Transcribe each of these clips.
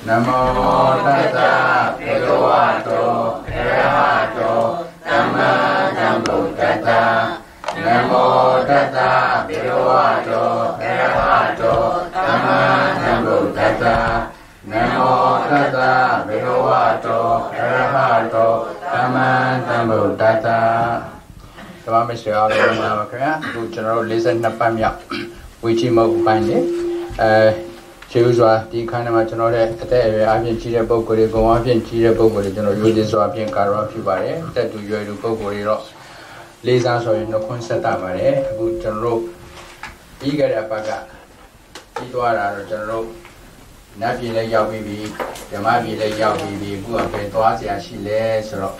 Namo tassa bhagavato arahato samma sambuddhassa. Namo tassa bhagavato arahato samma sambuddhassa. Namo tassa bhagavato arahato samma sambuddhassa. ဓမ္မမရှိအောင်လို့ပြောမှာခင်ဗျာအခုကျွန်တော်တို့42ပတ်မြောက်ဝီချီမုတ်ပိုင်းနေခြေဥစွာဒီခန်းထဲမှာကျွန်တော်တဲ့အသက်အရွယ်အပြင်ကြီးတဲ့ပုံကိုယ်တွေဂုဏ်အပြင်ကြီးတဲ့ပုံကိုယ်တွေကျွန်တော်ရိုးသေးစွာအပြင်ကာရောဖြစ်ပါတယ်တက်တူရွယ်တူပုံကိုယ်တွေတော့လေးစားဆိုရင်နှုတ်ခွန်းဆက်တာပါတယ်အခုကျွန်တော်တို့ပြီးခဲ့တဲ့အပတ်ကပြီးသွားတာတော့ကျွန်တော်တို့နတ်ပြည်လည်းရောက်ပြီးပြီဓမ္မပြည်လည်းရောက်ပြီးပြီအခုအပြင်သွားစရာရှိလဲဆိုတော့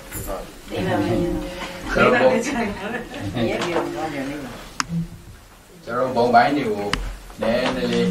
ကျွန်တော်ဘုံပိုင်းတွေကိုနည်းနည်းလေး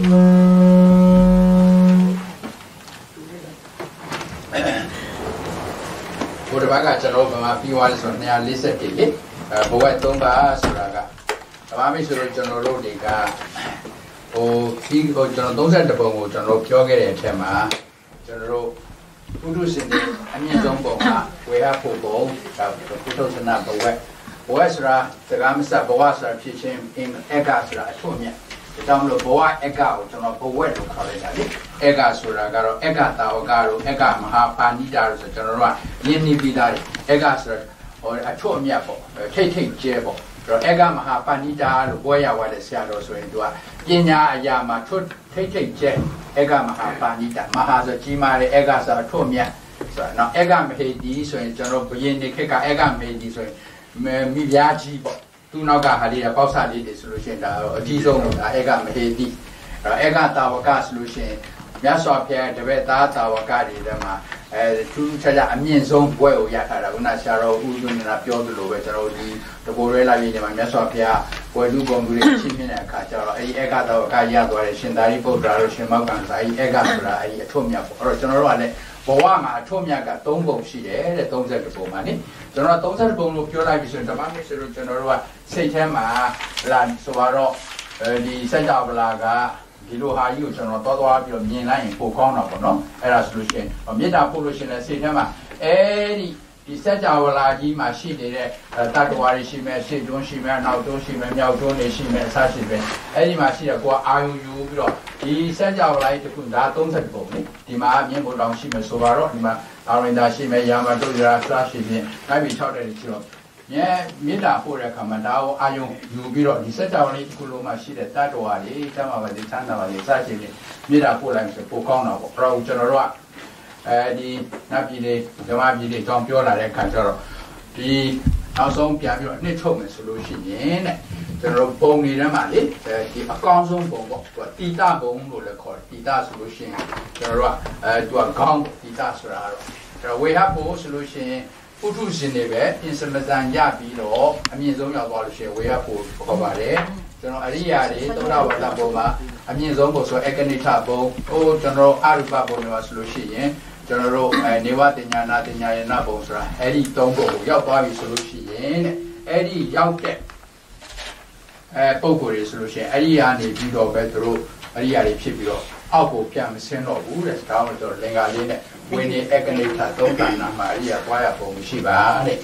ဘုရားဘာကကျွန်တော်ဗမာပြီးသွားလို့ဆို240လေဘဝ3ပါဆိုတာကဓမ္မမိတ်ဆိုတော့ကျွန်တော်တို့တွေကဒီကျွန်တော်32ပုံကိုကျွန်တော်ပြောခဲ့တဲ့အထက်မှာကျွန်တော်တို့ပုထုရှင်တွေအမြင့်ဆုံးပုံကဝေဟဖို့ပုံဒါပုထုရှင်နာဘဝဆိုတာစကားမစဘဝဆိုတာဖြစ်ချင်းအင်အကဆိုတာအထွတ်မြတ်ဒါကြောင့်မလို့ဘဝအကကိုကျွန်တော်ဘဝလို့ခေါ်လိုက်တာလေအကဆိုတာကတော့အကတာဝကတို့အကမဟာပါဏိတာတို့ဆိုကျွန်တော်တို့ကရင်းနှီးပြီးသားတယ်အကဆိုတာအထွတ်မြတ်ပေါ့ထိတ်ကျဲပေါ့တော့အကမဟာပါဏိတာလို့ပွဲရသွားတဲ့ဆရာတော်ဆိုရင်သူကပညာအရာမှာထွတ်ထိတ်ကျဲအကမဟာပါဏိတာမဟာဆိုကြီးမားတဲ့အကဆိုအထွတ်မြတ်ဆိုတော့နော်အကမဟေတီဆိုရင်ကျွန်တော်ဘုရင်နေခေတ်ကအကမဟေတီဆိုရင်မိဖုရားကြီးပေါ့သူနောက်ကဟာလေးပေါက်စာလေးတွေဆိုလို့ရှိရင်ဒါအကြီးဆုံးလို့ဒါအကမဟေတိအဲ့ကတာဝကဆိုလို့ရှိရင်မြတ်စွာဘုရားတပည့်သားတာဝကတွေထဲမှာထူးခြားခြားအမြင့်ဆုံးဘွဲ့ကိုရထားတာခုနဆရာတော်ဦးသွင်းနေတာပြောသလိုပဲကျွန်တော်ဒီတကိုယ်ရဲလာပြီးဒီမှာမြတ်စွာဘုရားဘွယ်လူပုံတွေရှင်းပြတဲ့အခါကျတော့အဲ့ဒီအကတာဝကရသွားတဲ့ရှင်သာရိပုတ္တရာတို့ရှင်မောက္ကံစာအဲ့ဒီအကဆိုတာအဲ့ဒီအထွတ်မြတ်ပေါ့အဲ့တော့ကျွန်တော်တို့ကလည်းဘဝမှာအထွတ်မြတ်က3ပုံရှိတယ်တဲ့32ပုံမှာနိကျွန်တော်32ပုံလို့ပြောလိုက်ပြီဆိုရင်ဓမ္မမစ်ဆိုလို့ကျွန်တော်တို့ကစိတ်ထဲမှာလာဆိုတော့ဒီစัจ java လာကဒီလိုဟာကြီးကိုကျွန်တော်သွားပြီးတော့မြင်လိုက်ရင်ပိုကောင်းတော့ပေါ့နော်အဲ့ဒါဆိုလို့ရှိရင်မေတ္တာပို့လို့ရှိရင်လည်းစိတ်ထဲမှာဒီစัจ java လာကြီးမှာရှိနေတဲ့တတ္တဝါတွေရှိမယ်ရှေ့တွန်းရှိမယ်နောက်တွန်းရှိမယ်မြောက်တွန်းတွေရှိမယ်အစရှိမယ်အဲ့ဒီမှာရှိတဲ့ကိုကအာယုယူပြီးတော့ဒီစัจ java လာကြီးတစ်ခုဒါ30ပုံလေဒီမှာမြင်ဖို့တောင်ရှိမယ်ဆိုတော့ဒီမှာအာရိန္ဒာရှိမယ်ယာမတုရာစရှိဖြင့်နိုင်ပြီး6တဲ့ရှိတော့မေတ္တာပို့တဲ့အခါမှာဒါကိုအာယုယူပြီးတော့ဒီစัจ java လေးတစ်ခုလုံးမှာရှိတဲ့တတ္တဝါတွေတမ်းမှာပဲဒီချမ်းသာပါလေစရှိဖြင့်မေတ္တာပို့လိုက်ဆိုပိုကောင်းတော့ပေါ့အဲ့တော့ကျွန်တော်တို့ကဒီနတ်ပြည်တွေဓမ္မပြည်တွေကြောင်းပြောလာတဲ့အခါကျတော့ဒီနောက်ဆုံးပြန်ပြီးတော့နှစ်ထုတ်မယ်ဆိုလို့ရှိရင်တဲ့ကျွန်တော်တို့ပုံနေထဲမှာလေဒီအကောင်းဆုံးပုံပေါ့သူကတိတပုံလို့လည်းခေါ်တယ်တိတဆိုလို့ရှိရင်ကျွန်တော်တို့ကသူကခေါင်းတိတဆိုတာတော့ကျွန်တော်ဝေဟဖို့ဆိုလို့ရှိရင်ပုထုရှင်တွေပဲအင်စမဇန်ရပြီးတော့အမြင့်ဆုံးရောက်သွားလို့ရှိရင်ဝေဟဖို့ခေါ်ပါတယ်ကျွန်တော်အရိယာတွေသုဒ္ဓဝတ္တပုံမှာအမြင့်ဆုံးပုံဆိုအကနိဋ္ဌပုံကျွန်တော်အရူပပုံတွေမှာဆိုလို့ရှိရင်ကျွန်တော်တို့နေဝတညာနာတညာယနာပုံဆိုတာအဲ့ဒီ3ပုံကိုရောက်သွားပြီဆိုလို့ရှိရင်တဲ့အဲ့ဒီရောက်တဲ့ပုံကိုယ်တွေဆိုလို့ရှိရင်အဲ့ဒီကနေပြီးတော့ပဲသူတို့အရိယာတွေဖြစ်ပြီးတော့အောက်ကိုပြန်မဆင်းတော့ဘူးတဲ့ဒါမှမဟုတ်လင်္ကာလေးနဲ့ဝိနည်းအကနိဋ္ဌ3ခန္ဓာမှာအရိယာပွားရပုံမရှိပါတဲ့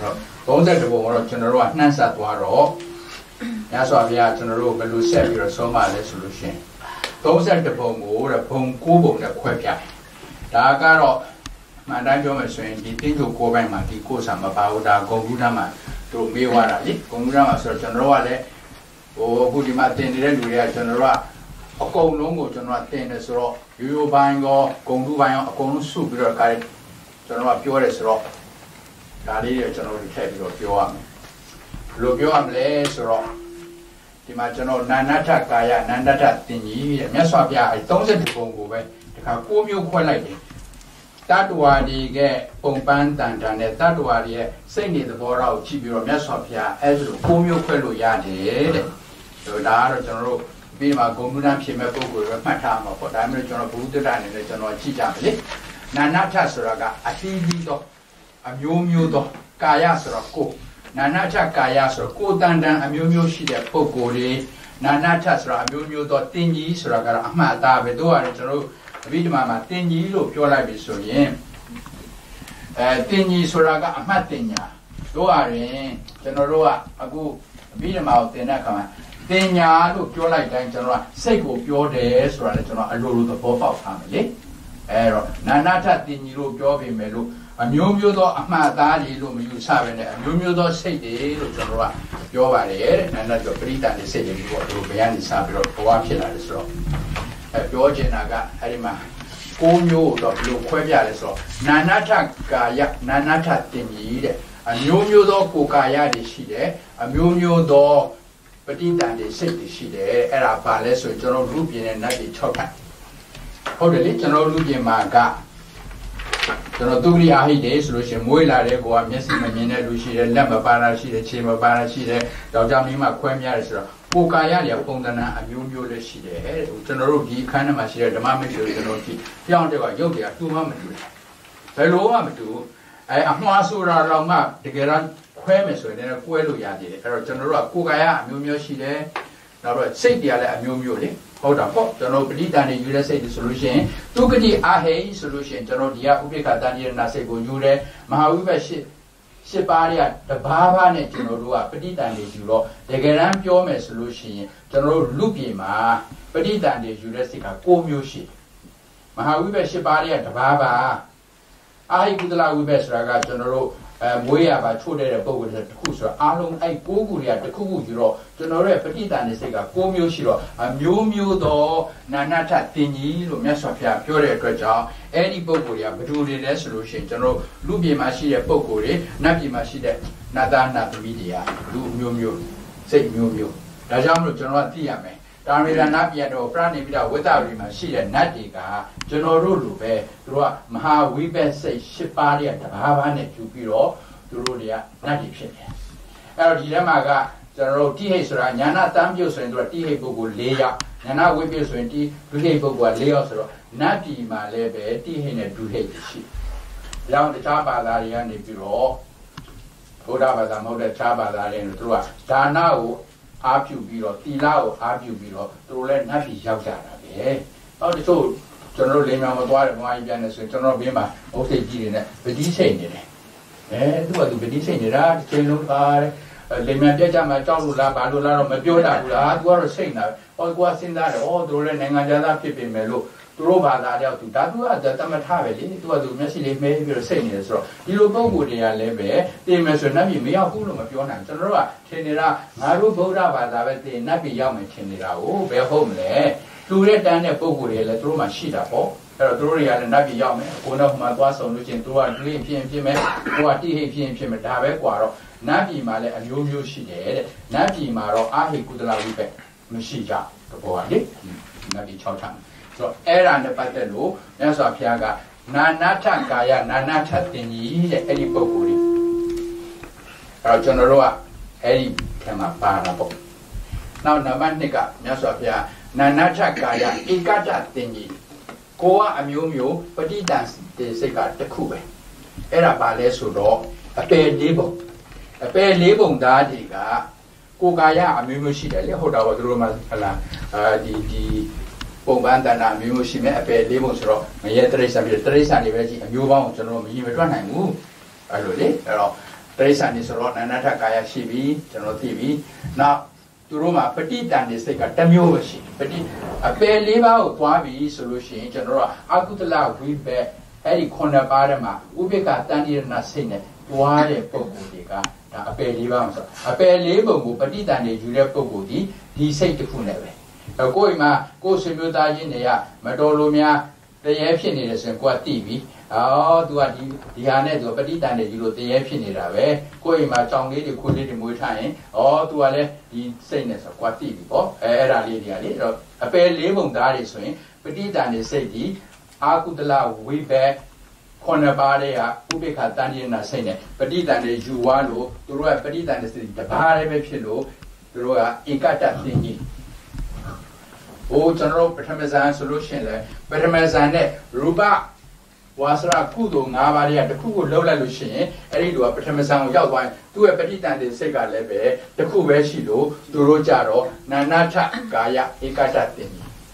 32ပုံကတော့ကျွန်တော်တို့ကနှမ်းဆက်သွားတော့ညဆိုအပြားကျွန်တော်တို့ဘယ်လိုဆက်ပြီးတော့ဆုံးမလဲဆိုလို့ရှိရင်32ပုံကိုတဲ့ဘုံ9ပုံနဲ့ခွဲပြတယ်ဒါကတော့မှန်တိုင်းပြောမယ်ဆိုရင်ဒီတိကျကိုပိုင်းမှာဒီကိုယ်ဆံမပါဘူးဒါဂုံကူးတမ်းမှာတို့မေးသွားတာလေဂုံကူးတမ်းမှာဆိုတော့ကျွန်တော်တို့ကလည်းအခုဒီမှာတင်နေတဲ့လူတွေကကျွန်တော်တို့ကအကုန်လုံးကိုကျွန်တော်ကတင်တယ်ဆိုတော့ရိုးရိုးပိုင်းရောဂုံကူးပိုင်းရောအကုန်လုံးစုပြီးတော့ကျွန်တော်ကပြောတယ်ဆိုတော့ဒါလေးတွေကျွန်တော်တို့ထည့်ပြီးတော့ပြောရမယ်ဘယ်လိုပြောရမလဲဆိုတော့ဒီမှာကျွန်တော်နာနထကာယနန္ဒထတင်ကြီးတဲ့မြတ်စွာဘုရား32ပုံကိုပဲဒါက6မျိုးခွဲလိုက်တယ်တတ္တဝါတွေကပုံပန်းတန်တန်နဲ့တတ္တဝါတွေရဲ့စိတ်နေသဘောထားကိုကြည့်ပြီးတော့မြတ်စွာဘုရားအဲ့လို6မျိုးခွဲလို့ရတယ်တဲ့ဒါကတော့ကျွန်တော်တို့ပြီးမှဂုဏ်မှုတန်းဖြစ်မဲ့ပုံကိုပဲမှတ်ထားမှာပေါ့ဒါမျိုးကျွန်တော်ဘုဒ္ဓတအနေနဲ့ကျွန်တော်ကြည့်ကြမယ်လေနာနထဆိုတာကအသီးသီးသောအမျိုးမျိုးသောကာယဆိုတော့ကိုယ်နာနထကာယဆိုတော့ကိုယ်တန်တန်အမျိုးမျိုးရှိတဲ့ပုံကိုယ်တွေနာနထဆိုတာအမျိုးမျိုးသောတင်ကြီးဆိုတာကတော့အမှတ်အသားပဲတို့ရတယ်ကျွန်တော်တို့ပြီးဒီမှာတင်ကြီးလို့ပြောလိုက်ပြီဆိုရင်တင်ကြီးဆိုတာကအမှတ်တင်ညာတို့ရရင်ကျွန်တော်တို့ကအခုပြီးဒီမှာကိုတင်တဲ့အခါမှာတင်ညာလို့ပြောလိုက်တိုင်းကျွန်တော်ကစိတ်ကိုပြောတယ်ဆိုတာလည်းကျွန်တော်အလိုလိုသဘောပေါက်ထားမယ်လေအဲ့တော့နာနာထတင်ကြီးလို့ပြောပေမဲ့လို့အမျိုးမျိုးသောအမှတ်သားတွေလို့မယူဆပဲနဲ့အမျိုးမျိုးသောစိတ်တွေလို့ကျွန်တော်ကပြောပါတယ်တဲ့နာနာကျော်ပရိသတ်တွေစိတ်တွေပေါ့တို့ဘယ်ကနေစပြီးတော့ဘဝဖြစ်လာတယ်ဆိုတော့ပြောချင်တာကအဲ့ဒီမှာကိုမျိုးတော့ဘယ်လိုခွဲပြလဲဆိုတော့နာနာထကာယနာနာထတင်ကြီးတဲ့အမျိုးမျိုးသောကိုယ်ကာယတွေရှိတယ်အမျိုးမျိုးသောပဋိသန္ဓေစိတ်တွေရှိတယ်အဲ့ဒါဘာလဲဆိုရင်ကျွန်တော်လူပြင်းတဲ့နတ်တွေ6ခိုင်ဟုတ်တယ်လေကျွန်တော်လူပြင်းမှာကကျွန်တော်သူဂရိအာဟိတေဆိုလို့ရှိရင်မွေးလာတဲ့ကိုကမျက်စိမမြင်တဲ့လူရှိတယ်လက်မပါတာရှိတယ်ခြေမပါတာရှိတယ်ယောက်ျားမိန်းမခွဲမြားတယ်ဆိုတော့ကိုယ်ကာယတွေပုံသဏ္ဍာန်အမျိုးမျိုးလည်းရှိတယ်ကျွန်တော်တို့ဒီအခန်းထဲမှာရှိတဲ့ဓမ္မမိတ်ဆွေကျွန်တော်ကြည့်ပြောင်းတဲ့ကရုပ်တွေကတူမှမတူဘူးဘယ်လိုမှမတူအမှားဆိုတာတော့မှတကယ်တော့ခွဲမယ်ဆိုရင်လည်းကွဲလို့ရသေးတယ်အဲ့တော့ကျွန်တော်တို့ကကိုယ်ကာယအမျိုးမျိုးရှိတယ်နောက်တော့စိတ်တွေကလည်းအမျိုးမျိုးလေဟုတ်တာပေါ့ကျွန်တော်ပဋိသန္ဓေယူတဲ့စိတ်တွေဆိုလို့ရှိရင်သူဂတိအာဟိဆိုလို့ရှိရင်ကျွန်တော်ဒီကဥပိ္ပခတန်ရဏစိတ်ကိုယူတယ်မဟာဝိပ္ပရှစ်ပါးတွေကတဘာဘာနဲ့ကျွန်တော်တို့ကပဋိသန္ဓေယူတော့တကယ်တမ်းပြောမယ်ဆိုလို့ရှိရင်ကျွန်တော်တို့လူပြေမှာပဋိသန္ဓေယူတဲ့စိတ်က6မျိုးရှိတယ်မဟာဝိပ္ပရှစ်ပါးတွေကတဘာဘာအာဟိကုသလဝိပ္ပဆိုတာကကျွန်တော်တို့မွေးရပါချို့တဲ့ပုံစံတစ်ခုဆိုတော့အားလုံးအဲ့6ခုတွေကတစ်ခုခုယူတော့ကျွန်တော်တို့ရဲ့ပဋိသန္ဓေစိတ်က6မျိုးရှိတော့အမျိုးမျိုးသောနာနာထတင်ကြီးလို့မြတ်စွာဘုရားပြောတဲ့အတွက်ကြောင့်အဲ့ဒီပုံကိုယ်တွေကဘယ်လိုတွေလဲဆိုလို့ရှိရင်ကျွန်တော်လူပြည်မှာရှိတဲ့ပုံကိုယ်တွေနတ်ပြည်မှာရှိတဲ့နတ်သားနတ်သမီးတွေကလူမျိုးမျိုးစိတ်မျိုးမျိုးဒါကြောင့်မလို့ကျွန်တော်ကသိရမယ်တာမေရနတ်ပြည်တော့ပရဏိပိတဝိတ္တရီမှာရှိတဲ့နတ်တွေကကျွန်တော်တို့လိုပဲသူတို့ကမဟာဝိပဿစိတ်10ပါးရဲ့တဘာဘာနဲ့ယူပြီးတော့သူတို့တွေကနတ်တွေဖြစ်တယ်အဲ့တော့ဒီထဲမှာကကျွန်တော်တို့တိဟိတ်ဆိုတာညာနာတမ်းပြုတ်ဆိုရင်သူကတိဟိတ်ပုဂ္ဂိုလ်4ယောက်ညာနာဝိပဿဆိုရင်တိဒုဟိတ်ပုဂ္ဂိုလ်က4ယောက်ဆိုတော့နတ်ပြည်မှာလည်းပဲတိဟိတ်နဲ့ဒုဟိတ်ရှိတယ်ဒါကြောင့်တခြားဘာသာတွေကနေပြီးတော့ဘုရားဘာသာမဟုတ်တဲ့တခြားဘာသာတွေတို့ကဒါနကိုအားပြုပြီးတော့တီလာကိုအားပြုပြီးတော့သူတို့လည်းနတ်ပြည်ရောက်ကြတာပဲနောက်တချို့ကျွန်တော်တို့လိမ်မာမသွားတယ်ဘဝကြီးပြန်နေဆိုရင်ကျွန်တော်ဘေးမှာအုတ်စိတ်ကြီးတွေနဲ့ပတိစိတ်နေတယ်သူကသူပတိစိတ်နေတာတစ်ချိန်လုံးထားတယ်လိမ်မာပြတ်ကြမှာကြောက်လို့လားဘာလို့လားတော့မပြောတတ်ဘူးလားသူကတော့စိတ်နေတာဟောကိုကစဉ်းစားတယ်သူတို့လည်းနိုင်ငံသားဖြစ်ပေမဲ့လို့သူတို့ဘာသာကြောက်သူဒါသူကတမထပဲလေသူကသူမျက်စိလေးမဲပြီးတော့စိတ်နေတယ်ဆိုတော့ဒီလိုပုံကိုယ်တွေကလည်းပဲတင်မယ်ဆိုရင်နတ်ပြည်မရောက်ဘူးလို့မပြောနိုင်ကျွန်တော်တို့ကထင်နေတာငါတို့ဗုဒ္ဓဘာသာပဲတင်နတ်ပြည်ရောက်မယ်ထင်နေတာကိုဘယ်ဟုတ်မလဲသူတဲ့တန်းတဲ့ပုံကိုယ်တွေလည်းသူတို့မှရှိတာပေါ့အဲ့တော့သူတို့တွေကလည်းနတ်ပြည်ရောက်မယ်ကိုယ်တော့မှသွားဆောင်လို့ချင်းသူကဒလိဖြစ်မယ်ကိုကတိဟိဖြစ်မယ်ဒါပဲกว่าတော့နတ်ပြည်မှာလည်းအမျိုးမျိုးရှိတယ်တဲ့နတ်ပြည်မှာတော့အာဟိကုသလဝိပ္ပမရှိကြတဘောကလေနတ်ပြည်6ထပ်ဆိုတော့အဲ့ဒါနဲ့ပတ်သက်လို့မြတ်စွာဘုရားကနာနာထကာယနာနာထတင်ကြီးတဲ့အဲ့ဒီပုဂ္ဂိုလ်ကြီးအဲ့တော့ကျွန်တော်တို့ကအဲ့ဒီထဲမှာပါတာပေါ့နောက်နံပါတ်2ကမြတ်စွာဘုရားနာနာထကာယဧကတတင်ကြီးကိုကအမျိုးမျိုးပဋိတန်တေစိတ်ကတစ်ခုပဲအဲ့ဒါပါလဲဆိုတော့အပယ်၄ပုံသားတွေကကိုကာယအမျိုးမျိုးရှိတယ်လေဟုတ်တာပေါ့သူတို့မှဟလာဒီပုံပန်းတဏ္ဍအမျိုးမျိုးရှိမယ်အပယ်၄ပုံဆိုတော့ငရဲတရိစ္ဆာန်ပြီးတရိစ္ဆာန်တွေပဲကြည့်အမျိုးပေါင်းကိုကျွန်တော်မကြီးမတွက်နိုင်ဘူးအဲ့လိုလေအဲ့တော့တရိစ္ဆာန်တွေဆိုတော့နာနာထကာယရှိပြီကျွန်တော်သိပြီနောက်သူတို့မှာပဋိတန်တေစိတ်ကတစ်မျိုးပဲရှိတယ်အပယ်၄ပါးကိုသွားပြီဆိုလို့ရှိရင်ကျွန်တော်တို့ကအကုသလဝိဘက်အဲ့ဒီ9ပါးထဲမှာဥပိ္ပကတန်တိရဏစိတ်နဲ့တွားတဲ့ပုံကိုယ်တွေကဒါအပယ်၄ပါးဆိုအပယ်၄ပုံကိုပဋိတန်တေယူတဲ့ပုံကိုယ်ဒီစိတ်တစ်ခုနဲ့ပဲကိုယ်အိမ်မှာကိုယ်ဆွေမျိုးသားချင်းတွေကမတော်လို့များတရေဖြစ်နေတယ်ဆိုရင်ကိုယ်ကသိပြီသူကဒီဟာနဲ့သူပဋိတန်တေယူလို့တရေဖြစ်နေတာပဲကိုယ်အိမ်မှာကြောင်လေးတွေခွေးလေးတွေမွေးထားရင်သူကလည်းဒီစိတ်နဲ့ဆိုကိုယ်သိပြီပေါ့အဲ့ဒါလေးတွေကလေအဲ့တော့အပယ်၄ပုံသားတွေဆိုရင်ပဋိတန်တေစိတ်ဒီအာကုတလဝိဘက်9ပါးတဲ့ကဥပိ္ပခတန်တိရဏစိတ်နဲ့ပဋိတန်တေယူသွားလို့သူတို့ကပဋိတန်တေစိတ်တပါးလည်းပဲဖြစ်လို့သူတို့ကဧကတသိကြီးကျွန်တော်ပထမဇန်ဆိုလို့ရှိရင်လည်းပထမဇန်နဲ့ရူပဝါစရကုသိုလ်5ပါးတွေကတစ်ခုကိုလှုပ်လိုက်လို့ရှိရင်အဲ့ဒီလူကပထမဇန်ကိုရောက်သွားရင်သူ့ရဲ့ပဋိတန်တေစိတ်ကလည်းပဲတစ်ခုပဲရှိလို့သူတို့ကြတော့နာနာထကာယဧကတသိကြီး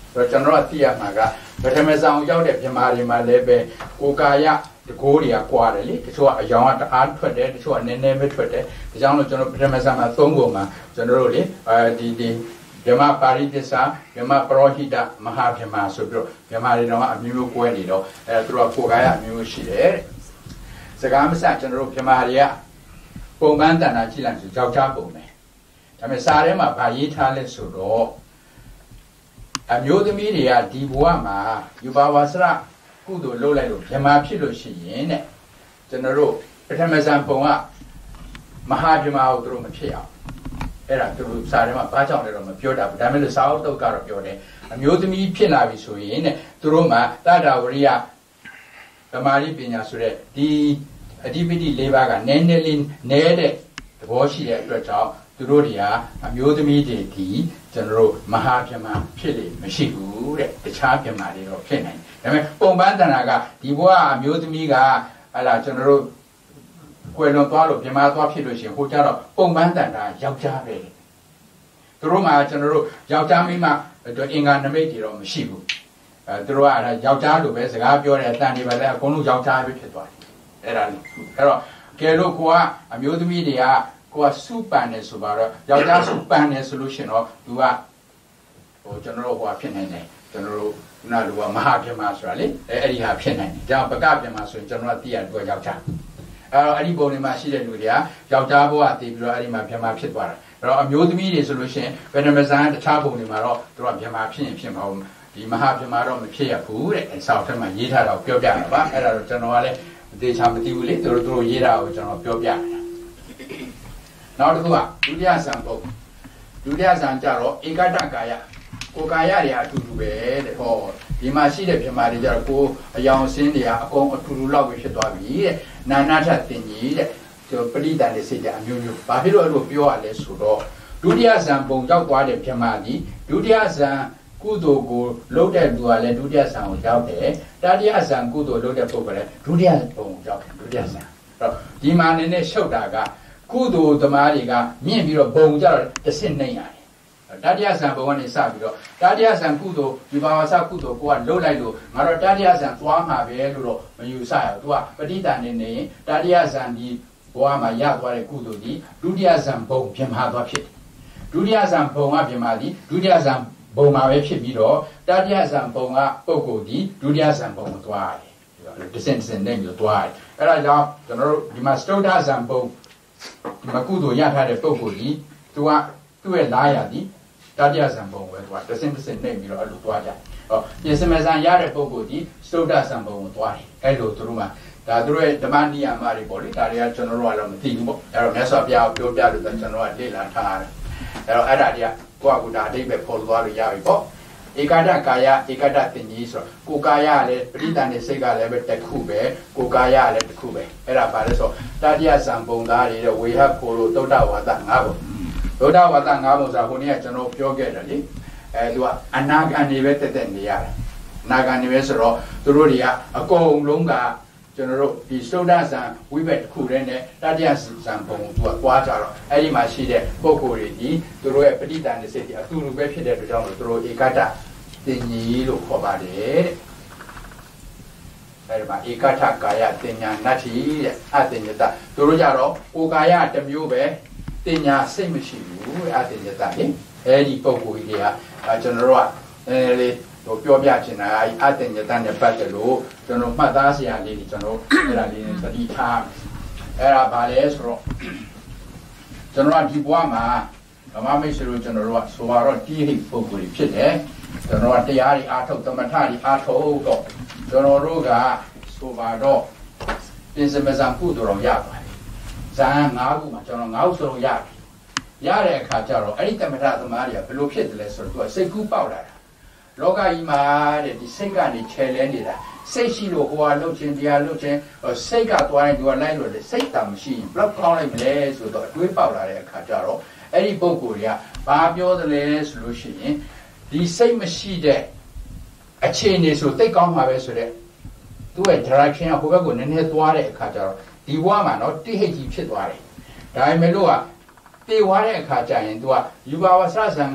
ကျွန်တော်ကသိရမှာကပထမဆောင်ရောက်တဲ့မြန်မာတွေမှာလည်းပဲကိုကာယတကိုးတွေကကွာတယ်လေတချို့ကအယောင်ကတအားထွက်တယ်တချို့ကနည်းနည်းပဲထွက်တယ်ဒါကြောင့်လို့ကျွန်တော်ပထမဆောင်မှာ3ပုံမှာကျွန်တော်တို့လေဒီဗြဟ္မပါရိသစ္စာဗြဟ္မပရောဟိတမဟာဗြဟ္မာဆိုပြီးတော့ဗြဟ္မာတွေတော့အမျိုးမျိုးကွဲနေတော့သူတို့ကကိုကာယအမျိုးမျိုးရှိတယ်တဲ့စကားမစကျွန်တော်တို့ဗြဟ္မာတွေကပုံပန်းတဏ္ဍာကြည့်လိုက်ဆိုယောက်ျားပုံပဲဒါပေမဲ့စာထဲမှာဗာရေးထားလဲဆိုတော့အမျိုးသမီးတွေကဒီဘဝမှာယူပါဝါစရကုသိုလ်လုပ်လိုက်လို့ဗြဟ္မာဖြစ်လို့ရှိရင်တဲ့ကျွန်တော်တို့ပထမဇန်ပုံကမဟာဗြဟ္မာကိုသူတို့မဖြစ်အောင်အဲ့ဒါသူတို့စာထဲမှာဘာကြောင့်လဲတော့မပြောတာဘူးဒါပေမဲ့လို့စာအုပ်တုတ်ကတော့ပြောတယ်အမျိုးသမီးဖြစ်လာပြီဆိုရင်တဲ့သူတို့မှာတတဝရိယဓမ္မာရိပညာဆိုတဲ့ဒီအဓိပတိ၄ပါးကနည်းနည်းလေးနည်းတဲ့သဘောရှိတဲ့အတွက်ကြောင့်သူတို့တွေဟာအမျိုးသမီးတွေဒီကျွန်တော်တို့မဟာဗြဟ္မာဖြစ်လေမရှိဘူးတဲ့တခြားဗြဟ္မာတွေတော့ဖြစ်နိုင်တယ်ဒါပေမဲ့ပုံပန်းတဏ္ဍာကဒီဘဝအမျိုးသမီးကဟလာကျွန်တော်တို့ကွယ်လွန်သွားလို့ဗြဟ္မာသွားဖြစ်လို့ရှိရင်ဟိုကြတော့ပုံပန်းတဏ္ဍာယောက်ျားပဲသူတို့မှာကျွန်တော်တို့ယောက်ျားမိန်းမအင်္ဂါနမိတ်တွေတော့မရှိဘူးသူတို့ကယောက်ျားလိုပဲစကားပြောတယ်အတန်တွေပဲလဲအကုန်လုံးယောက်ျားပဲဖြစ်သွားတယ်အဲ့တော့ကဲလို့ကိုကအမျိုးသမီးတွေကကိုကစုပန်တယ်ဆိုပါတော့ယောက်ျားစုပန်တယ်ဆိုလို့ရှိရင်တော့သူကဟိုကျွန်တော်တို့ဟိုဖြစ်နိုင်တယ်ကျွန်တော်တို့ခုနကလူကမဟာဗြဟ္မာဆိုတာလေအဲ့ဒီဟာဖြစ်နိုင်တယ်ဒါပကဗြဟ္မာဆိုရင်ကျွန်တော်ကသိရတူယောက်ျားအဲ့ဒီပုံတွေမှာရှိတဲ့လူတွေကယောက်ျားဘဝတည်ပြီးတော့အဲ့ဒီမှာဗြဟ္မာဖြစ်သွားတယ်အဲ့တော့အမျိုးသမီးတွေဆိုလို့ရှိရင်ဗေဒမဇန်တခြားပုံတွေမှာတော့သူကဗြဟ္မာဖြစ်ရင်ဖြစ်မှာဘူးဒီမဟာဗြဟ္မာတော့မဖြစ်ရဘူးတဲ့ဆောက်ထဲမှာရေးထားတော့ပြောပြတာပါအဲ့ဒါတော့ကျွန်တော်ကလည်းသေချာမသိဘူးလေသူတို့ရေးတာကိုကျွန်တော်ပြောပြတယ်နောက်တစ်ခုကဒုတိယဇန်ပုံဒုတိယဇန်ကြတော့ဧကတကာယကိုကာယတွေအတူတူပဲတဲ့ဟောဒီမှာရှိတဲ့ဗြဟ္မာတွေကြတော့ကိုအယောင်စင်းတွေကအကုန်အတူတူလောက်ပဲဖြစ်သွားပြီတဲ့နာနာထတင်ကြီးတဲ့ပရိဒတ်တွေစိတ်ကြအမျိုးမျိုးဘာဖြစ်လို့အဲ့လိုပြောရလဲဆိုတော့ဒုတိယဇန်ပုံရောက်သွားတဲ့ဗြဟ္မာကြီးဒုတိယဇန်ကုသိုလ်ကိုလုပ်တဲ့သူကလည်းဒုတိယဇန်ကိုရောက်တယ်တတိယဇန်ကုသိုလ်လုပ်တဲ့ပုဂ္ဂိုလ်လည်းဒုတိယပုံကိုရောက်တယ်ဒုတိယဇန်အဲ့တော့ဒီမှာနည်းနည်းရှုပ်တာကကုသိုလ်သမားတွေကမြင့်ပြီးတော့ဘုံကြတော့တစ်ဆင့်နှိမ့်ရတယ်တတိယဇန်ဘုံကနေစပြီးတော့တတိယဇန်ကုသိုလ်ဒီဘာဝဆကုသိုလ်ကိုကလှုပ်လိုက်လို့ငါတော့တတိယဇန်သွားမှာပဲလို့တော့မယူဆရဘူးသူကပဋိသန္ဓေနေရင်တတိယဇန်ဒီဘဝမှာရသွားတဲ့ကုသိုလ်ဒီဒုတိယဇန်ဘုံပြမသွားဖြစ်တယ်ဒုတိယဇန်ဘုံကပြမသည်ဒုတိယဇန်ဘုံမှာပဲဖြစ်ပြီးတော့တတိယဇန်ဘုံကပုဂ္ဂိုလ်ဒီဒုတိယဇန်ဘုံကိုသွားတယ်တစ်ဆင့်တစ်ဆင့်နဲ့ပြီးသွားတယ်အဲ့ဒါကြောင့်ကျွန်တော်တို့ဒီမှာစတုဒ္ဓဇန်ဘုံဒီမှာကုသိုလ်ရထားတဲ့ပုဂ္ဂိုလ်ကြီးသူကသူ့ရဲ့လားရသည်တတိယဇန်ဘုံပဲသူကတစ်ဆင့်တစ်ဆင့်နှိမ့်ပြီးတော့အဲ့လိုသွားကြဟောပြင်စမဇန်ရတဲ့ပုဂ္ဂိုလ်ကြီးစတုဒ္ဓဇန်ဘုံကိုသွားတယ်အဲ့လိုသူတို့မှာဒါသူတို့ရဲ့ဓမ္မနိယာမတွေပေါ့လေဒါတွေကကျွန်တော်တို့ကတော့မသိဘူးပေါ့အဲ့တော့မြတ်စွာဘုရားပြောပြလို့ကျွန်တော်ကလေ့လာထားတယ်အဲ့တော့အဲ့ဒါတွေကကိုယ့်အကူဒါအတိတ်ပဲဖော်သွားလို့ရပြီပေါ့ဧကတကာယဧကတတင်ကြီးဆိုတော့ကိုကာယလည်းပဋိသန္ဓေစိတ်ကလည်းပဲတစ်ခုပဲကိုကာယလည်းတစ်ခုပဲအဲ့ဒါဘာလဲဆိုတတိယဇံပုံသားတွေတဲ့ဝေဟကိုလိုသုဒ္ဓဝါဒ၅ပုံသုဒ္ဓဝါဒ၅ပုံဆိုတာဟိုနေ့ကကျွန်တော်ပြောခဲ့တယ်လေသူကအနာဂံနေပဲတက်တက်နေရတယ်အနာဂံနေပဲဆိုတော့သူတို့တွေကအကုန်လုံးကကျွန်တော်တို့ဒီသုဒ္ဓဇံဝိဘက်တစ်ခုတည်းနဲ့တတိယဇံပုံသူကပွားကြတော့အဲ့ဒီမှာရှိတဲ့ပုဂ္ဂိုလ်တွေဒီသူတို့ရဲ့ပဋိသန္ဓေစိတ်တွေအတူတူပဲဖြစ်တဲ့အတွက်ကြောင့်သူတို့ဧကတတင်ကြီးလို့ခေါ်ပါတယ်တဲ့အဲဒီမှာဧကထကာယတင်ညာနတ္ထိတဲ့အတင်ညတသူတို့ကြတော့ကိုကာယတစ်မျိုးပဲတင်ညာစိတ်မရှိဘူးတဲ့အတင်ညတလေအဲဒီပုံကိုကြီးတွေကကျွန်တော်တို့ကလေဟိုပြောပြချင်တာအတင်ညတနဲ့ပတ်သက်လို့ကျွန်တော်မှတ်သားစရာလေးတွေကျွန်တော်အဲ့ဒါလေးသတိထားအဲ့ဒါဘာလဲဆိုတော့ကျွန်တော်ဒီဘဝမှာဓမ္မမိတ်ဆွေတို့ကျွန်တော်တို့ကဆိုတော့တိဟိပုံကိုကြီးဖြစ်တယ်ကျွန်တော်ကတရားတွေအားထုတ်သမထတွေအားထုတ်တော့ကျွန်တော်တို့ကဆိုပါတော့ပြင်စမစံကုသိုလ်တော်ရပါတယ်ဇာန်၅ခုမှာကျွန်တော်၅ခုစလုံးရပြီရတဲ့အခါကျတော့အဲ့ဒီသမထသမားတွေကဘယ်လိုဖြစ်တယ်လဲဆိုတော့သူကစိတ်ကူးပေါက်လာတာလောကကြီးမှာတဲ့ဒီစိတ်ကနေခြေလဲနေတာစိတ်ရှိလို့ဟိုဟာလှုပ်ခြင်းတရားလှုပ်ခြင်းစိတ်ကသွားရင်သူကလိုက်လို့လေစိတ်တမ်းမရှိရင်ဘလောက်ကောင်းလိုက်မလဲဆိုတော့အတွေးပေါက်လာတဲ့အခါကျတော့အဲ့ဒီပုဂ္ဂိုလ်တွေကဘာပြောသလဲဆိုလို့ရှိရင်ဒီစိတ်မရှိတဲ့အခြေအနေဆိုသိကောင်းမှာပဲဆိုတဲ့သူ့ရဲ့ direction ကဟိုဘက်ကိုနည်းနည်းသွားတဲ့အခါကျတော့ဒီဘဝမှာတော့တိဟိတ်ကြီးဖြစ်သွားတယ်ဒါပေမဲ့လို့ကတေဝါတဲ့အခါကျရင်သူကယူပါဝဆဆံ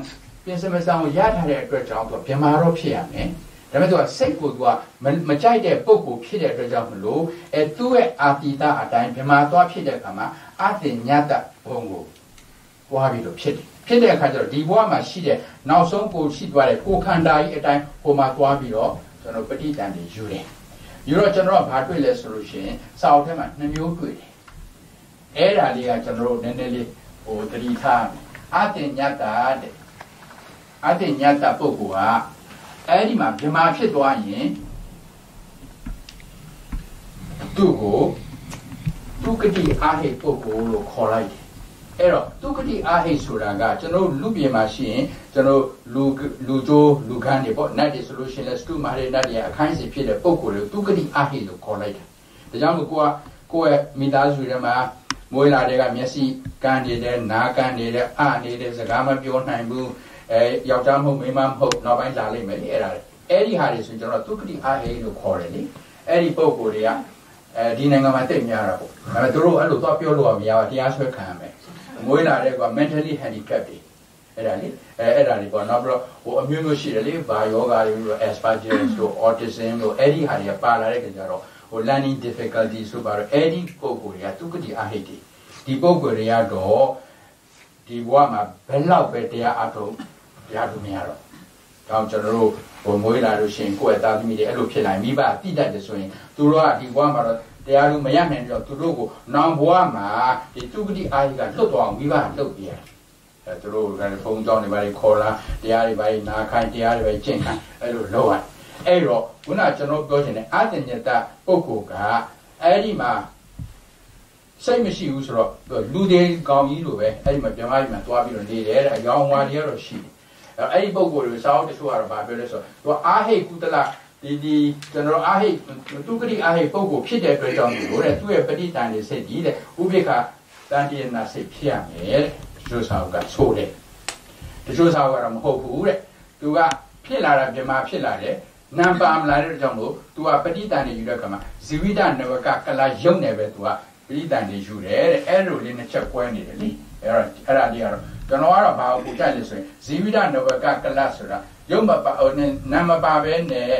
ပြင်စမစံကိုရထားတဲ့အတွက်ကြောင့်သူဗမာတော့ဖြစ်ရမယ်ဒါပေမဲ့သူကစိတ်ကိုသူကမကြိုက်တဲ့ပုံကိုဖြစ်တဲ့အတွက်ကြောင့်မလို့သူ့ရဲ့အာတိတအတိုင်းဗမာသွားဖြစ်တဲ့အခါမှာအတင်ညတဘုံကိုပွားပြီးတော့ဖြစ်တယ်ဖြစ်တဲ့အခါကျတော့ဒီဘဝမှာရှိတဲ့နောက်ဆုံးကိုရှိသွားတဲ့ကိုခန္ဓာကြီးအတိုင်းဟိုမှာသွားပြီးတော့ကျွန်တော်ပဋိသန္ဓေယူတယ်ယူတော့ကျွန်တော်ကဘာတွေ့လဲဆိုလို့ရှိရင်စာအုပ်ထဲမှာ2မျိုးတွေ့တယ်အဲ့ဒါလေးကကျွန်တော်တို့နည်းနည်းလေးဟိုတတိထားအတင်ညတတဲ့အတင်ညတပုဂ္ဂိုလ်ကအဲ့ဒီမှာဗမာဖြစ်သွားရင်သူ့ကိုဒုက္ခတိအာဟိပုဂ္ဂိုလ်လို့ခေါ်လိုက်တယ်အဲ့တော့ဒုက္ခတိအာဟိဆိုတာကကျွန်တော်လူပြေမှာရှိရင်ကျွန်တော်လူကျိုးလူခန်းတွေပေါ့နတ်တွေဆိုလို့ရှိရင်လဲစတုမာရီနတ်တွေအခိုင်းစီဖြစ်တဲ့ပုဂ္ဂိုလ်ကိုဒုက္ခတိအာဟိလို့ခေါ်လိုက်တယ်ဒါကြောင့်မို့ကိုယ့်ရဲ့မိသားစုထဲမှာမွေးလာတဲ့ကမျက်စိကန်းနေတဲ့နားကန်းနေတဲ့နေတဲ့စကားမပြောနိုင်ဘူးယောက်ျားမဟုတ်မိန်းမမဟုတ်နောက်ပိုင်းလာလိမ့်မယ်လေအဲ့ဒီဟာတွေဆိုကျွန်တော်ဒုက္ခတိအာဟိလို့ခေါ်တယ်လေအဲ့ဒီပုဂ္ဂိုလ်တွေကဒီနိုင်ငံမှာတိတ်များတာပေါ့ဒါပေမဲ့သူတို့အဲ့လိုသွားပြောလို့မရဘူးတရားဆွဲခံရမယ်မွေးလာတဲ့က mentally handicapped တွေအဲ့ဒါလေအဲ့ဒါတွေပေါ့နောက်ပြီးတော့ဟိုအမျိုးမျိုးရှိတယ်လေဘာယောဂါတွေလို့ Asperger's တို့ autism တို့အဲ့ဒီဟာတွေကပါလာတဲ့ကြတော့ဟို learning difficulty ဆိုပါတော့အဲ့ဒီပုဂ္ဂိုလ်တွေကဒုက္ခတိအာဟိတွေဒီပုဂ္ဂိုလ်တွေကတော့ဒီဘဝမှာဘယ်လောက်ပဲတရားအထုတ်တရားလို့မရတော့ဒါကြောင့်ကျွန်တော်တို့ဟိုမွေးလာလို့ရှိရင်ကိုယ့်ရဲ့သားသမီးတွေအဲ့လိုဖြစ်လာမိဘတိတတ်တယ်ဆိုရင်သူတို့ကဒီဘဝမှာတော့တရားလို့မရနိုင်တော့သူတို့ကိုနောင်ဘဝမှာဒီဒုက္ခတိအာဟိကလွတ်သွားအောင်မိဘလှုပ်ပြရတယ်သူတို့ကလည်းဘုံကြောင်းတွေပါခေါ်လာတရားတွေပါနာခိုင်းတရားတွေပဲကျင့်ခိုင်းအဲ့လိုလုပ်ရတယ်အဲ့တော့ခုနကျွန်တော်ပြောချင်တဲ့အတ္တညတပုဂ္ဂိုလ်ကအဲ့ဒီမှာစိတ်မရှိဘူးဆိုတော့လူတွေကောင်းကြီးလိုပဲအဲ့ဒီမှာပြမကြီးမှာသွားပြီးတော့နေတယ်တဲ့အယောင်ဝါတွေကတော့ရှိတယ်အဲ့ဒီပုဂ္ဂိုလ်တွေစာအုပ်တချို့ကတော့ဗာပြောလဲဆိုတော့သူအာဟိကုတလဒီကျွန်တော်အာဟိဒုက္ခတိအာဟိပုဂ္ဂိုလ်ဖြစ်တဲ့အတွက်ကြောင့်လို့တဲ့သူ့ရဲ့ပဋိသန္ဓေစိတ်ကြီးတဲ့ဥပိ္ပခတန်တိယနာစိတ်ဖြစ်ရမယ်တဲ့တချို့စာအုပ်ကဆိုတယ်တချို့စာအုပ်ကတော့မဟုတ်ဘူးတဲ့သူကဖြစ်လာတာပြမဖြစ်လာတယ်နံပါမလာတဲ့ကြောင့်လို့သူကပဋိသန္ဓေယူတဲ့ကမှာဇီဝိတနဝကကလာယုံနေပဲသူကပဋိသန္ဓေယူတယ်တဲ့အဲ့လိုလေးနှစ်ချက်ကွဲနေတယ်လေအဲ့ဒါလေးကတော့ကျွန်တော်ကတော့ဘာကိုကြိုက်လဲဆိုရင်ဇီဝိတနဝကကလာဆိုတာယုံမပါနံမပါပဲနဲ့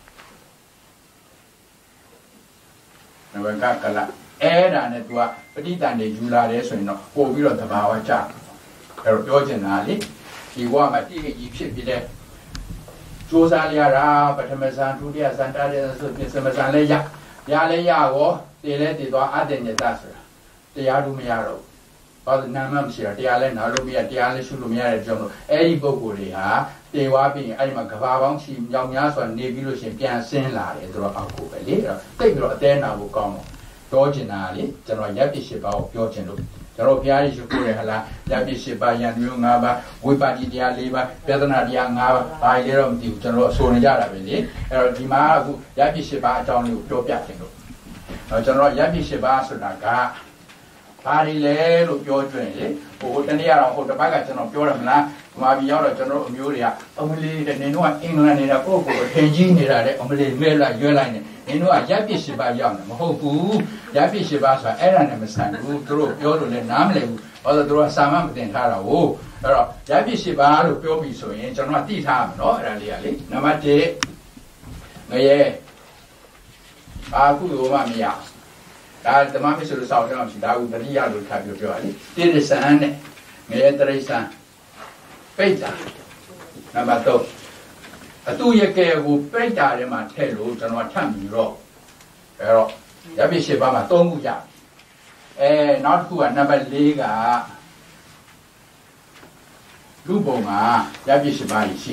နဝကကလာအဲ့ဒါနဲ့သူကပဋိသန္ဓေယူလာတယ်ဆိုရင်တော့ပို့ပြီးတော့သဘာဝကျအဲ့တော့ပြောချင်တာလေဒီဘဝမှာတိတိကြီးဖြစ်ပြီးတဲ့စူးစမ်းရတာပထမဇန်ဒုတိယဇန်တတိယဇန်ဆိုပြင်စမဇန်လည်းရလည်းရရောတည်လဲတည်သွားအတ္တညတဆိုတာတရားလို့မရတော့ဘာလို့နာမမရှိတာတရားလဲနာလို့မရတရားလဲရှုလို့မရတဲ့ကြောင့်လို့အဲ့ဒီပုဂ္ဂိုလ်တွေဟာတေဝါပြီးရင်အဲ့ဒီမှာကဘာပေါင်းချီမြောင်များစွာနေပြီးလို့ရှိရင်ပြန်ဆင်းလာတယ်ဆိုတော့အောက်ကိုပဲလေအဲ့တော့တိတ်ပြီးတော့အသေးနာဖို့ကောင်းတော့ပြောချင်တာလေကျွန်တော်ရပ်ပစ်ရှိပါကိုပြောချင်လို့ကျွန်တော်ဘုရားရှိခိုးရဟလားရပ်ပစ်ရှိပါယံမျိုး၅ပါးဝိပါတိတရား၄ပါးပြဒနာတရား၅ပါးဘာလဲတော့မသိဘူးကျွန်တော်အဆိုနေကြတာပဲလေအဲ့တော့ဒီမှာအခုရပ်ပစ်ရှိပါအကြောင်းလေးကိုပြောပြချင်လို့ကျွန်တော်ရပ်ပစ်ရှိပါဆိုတာကဘာတွေလဲလို့ပြောကြရင်လေဟိုတနေ့ကတော့ဟိုတစ်ပတ်ကကျွန်တော်ပြောရမလားဒီမှာပြီးရောက်တော့ကျွန်တော်အမျိုးတွေကအမလီတဲ့နင်တို့ကအင်္ဂလန်နေတာကိုယ့်ကိုယ်ထင်ကြီးနေတာတဲ့အမလီမဲလိုက်ရွဲလိုက်နေနင်တို့ကရပ်ပစ်ရှိပါရောက်နေမဟုတ်ဘူးရပ်ပစ်ရှိပါဆိုတာအဲ့ဒါနဲ့မဆိုင်ဘူးသူတို့ပြောလို့လည်းနားမလည်ဘူးဘာလို့သူတို့ကစာမမတင်ထားတာဟုတ်အဲ့တော့ရပ်ပစ်ရှိပါလို့ပြောပြီးဆိုရင်ကျွန်တော်ကသိထားမှာနော်အဲ့ဒါလေးကလေနံပါတ်1ငရဲဘာကုသိုလ်မှမရဒါဓမ္မမစ္စလို့စောင့်ရအောင်ရှိဒါကိုတတိယလို့ထပ်ပြောရလေတိရစ္ဆာန်နဲ့ငရဲတရိစ္ဆာန်ပိဋ္ဌာနံပါတ်3အတူရကဲကိုပိဋ္ဌာထဲမှာထည့်လို့ကျွန်တော်ထပ်ပြီးတော့အဲ့တော့ရပ်ပိရှိပါမှာ3ခုရနောက်တစ်ခုကနံပါတ်4ကလူပုံမှာရပ်ပိရှိပါရှိ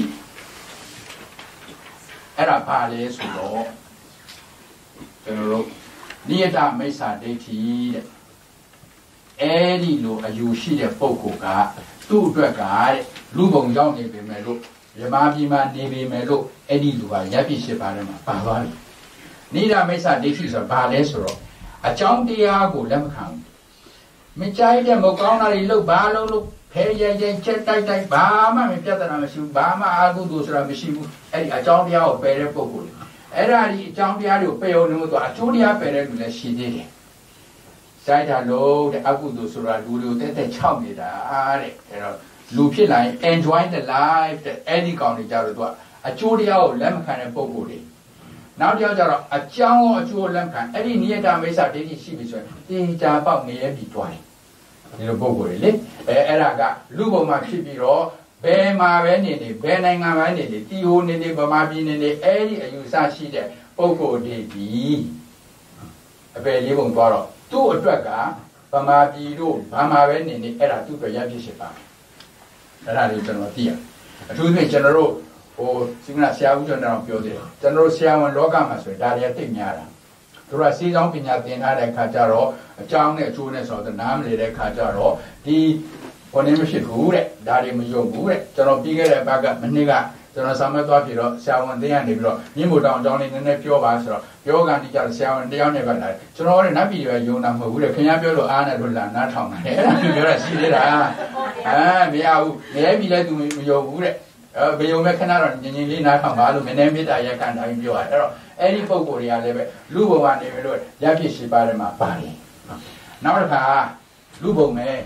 အဲ့ဒါဘာလဲဆိုတော့ကျွန်တော်တို့နိယတမိစ္ဆာဒိဋ္ဌိတဲ့အဲ့ဒီလိုအယူရှိတဲ့ပုဂ္ဂိုလ်ကသူ့အတွက်ကတဲ့လူပုံရောက်နေပေမဲ့လို့မြမပြည်မှာနေပေမဲ့လို့အဲ့ဒီလူကရပ်ပြစ်ရှိပါတယ်မှာပါသွားပြီနိယတမိစ္ဆာဒိဋ္ဌိဆိုတာဘာလဲဆိုတော့အကြောင်းတရားကိုလက်မခံဘူးမကြိုက်တဲ့မကောင်းတာတွေလုပ်ဘာလို့ဖဲရဲရဲချက်တိုက်ဘာမှမပြဿနာမရှိဘူးဘာမှအာဟုတုဆိုတာမရှိဘူးအဲ့ဒီအကြောင်းတရားကိုပယ်တဲ့ပုဂ္ဂိုလ်အဲ့ဒါဒီအကြောင်းတရားတွေကိုပယ်အောင်လို့တော့အကျိုးတရားပယ်တဲ့လူလည်းရှိသေးတယ်။စိုက်တာလို့တဲ့အကုသိုလ်ဆိုတာလူတွေကိုတက်တက်ချောက်နေတာတဲ့။အဲ့တော့လူဖြစ်လာရင် enjoy the life တဲ့အဲ့ဒီကောင်တွေကြတော့သူကအကျိုးတရားကိုလက်မခံတဲ့ပုံကိုယ်တွေနောက်တစ်ယောက်ကျတော့အကြောင်းရောအကျိုးလက်ခံအဲ့ဒီနိယတမိစ္ဆာဒိဋ္ဌိရှိပြီဆိုရင်တင်ကြပေါက်နေရပြီတွားတယ်ဒီလိုပုံကိုယ်တွေလေအဲ့ဒါကလူပုံမှာဖြစ်ပြီးတော့ဘယ်မှာပဲနေနေဘယ်နိုင်ငံမှာနေနေတီဟိုနေနေဗမာပြည်နေနေအဲ့ဒီအယူဆရှိတဲ့ပုံကိုယ်တွေဒီအပယ်လေးပုံသွားတော့သူ့အတွက်ကဗမာပြည်တို့ဘာမှာပဲနေနေအဲ့ဒါသူ့အတွက်ရဖြစ်ရှိပါအဲ့ဒါလေးကျွန်တော်သိရအထူးသဖြင့်ကျွန်တော်တို့ဟိုစိမနာဆရာဦးကျွန်တော်ပြောသေးတယ်ကျွန်တော်တို့ဆရာဝန်လောကမှာဆိုရင်ဒါတွေကသိများတာတို့ကစေဆောင်ပညာသင်ထားတဲ့အခါကျတော့အကြောင်းနဲ့အကျိုးနဲ့ဆိုတော့နားမလည်တဲ့အခါကျတော့ဒီဘုန်းကြီးမရှိဘူးတဲ့ဒါတွေမယုံဘူးတဲ့ကျွန်တော်ပြီးခဲ့တဲ့ဘက်ကမနေ့ကကျွန်တော်ဆာမသွားပြီးတော့ဆရာဝန်သင်ရနေပြီးတော့မြင့်မို့တောင်အကြောင်းလေးနည်းနည်းပြောပါဆိုတော့ပြောကန်တိကျဆရာဝန်တယောက်နဲ့ပဲလာတယ်ကျွန်တော်လည်းနတ်ပြည်တွေယုံတာမဟုတ်ဘူးတဲ့ခင်ဗျားပြောလို့အားနဲ့လို့လာနားထောင်တယ်အဲ့ဒါပြောတာရှိသေးတာမရဘူးမြဲပြီလဲသူမယုံဘူးတဲ့ဘယ်ယုံမဲ့ခဏတော့ညင်ညင်လေးနားထောင်ပါလို့မင်းနဲ့မေတ္တာရက်ကန်တိုင်းပြောရတယ်အဲ့တော့အဲ့ဒီပုံကိုယ်တွေကလည်းပဲလူဘုံကနေပြီးတော့ရဖြစ်ရှိပါတယ်မှာပါတယ်နောက်တစ်ခါလူဘုံမဲ့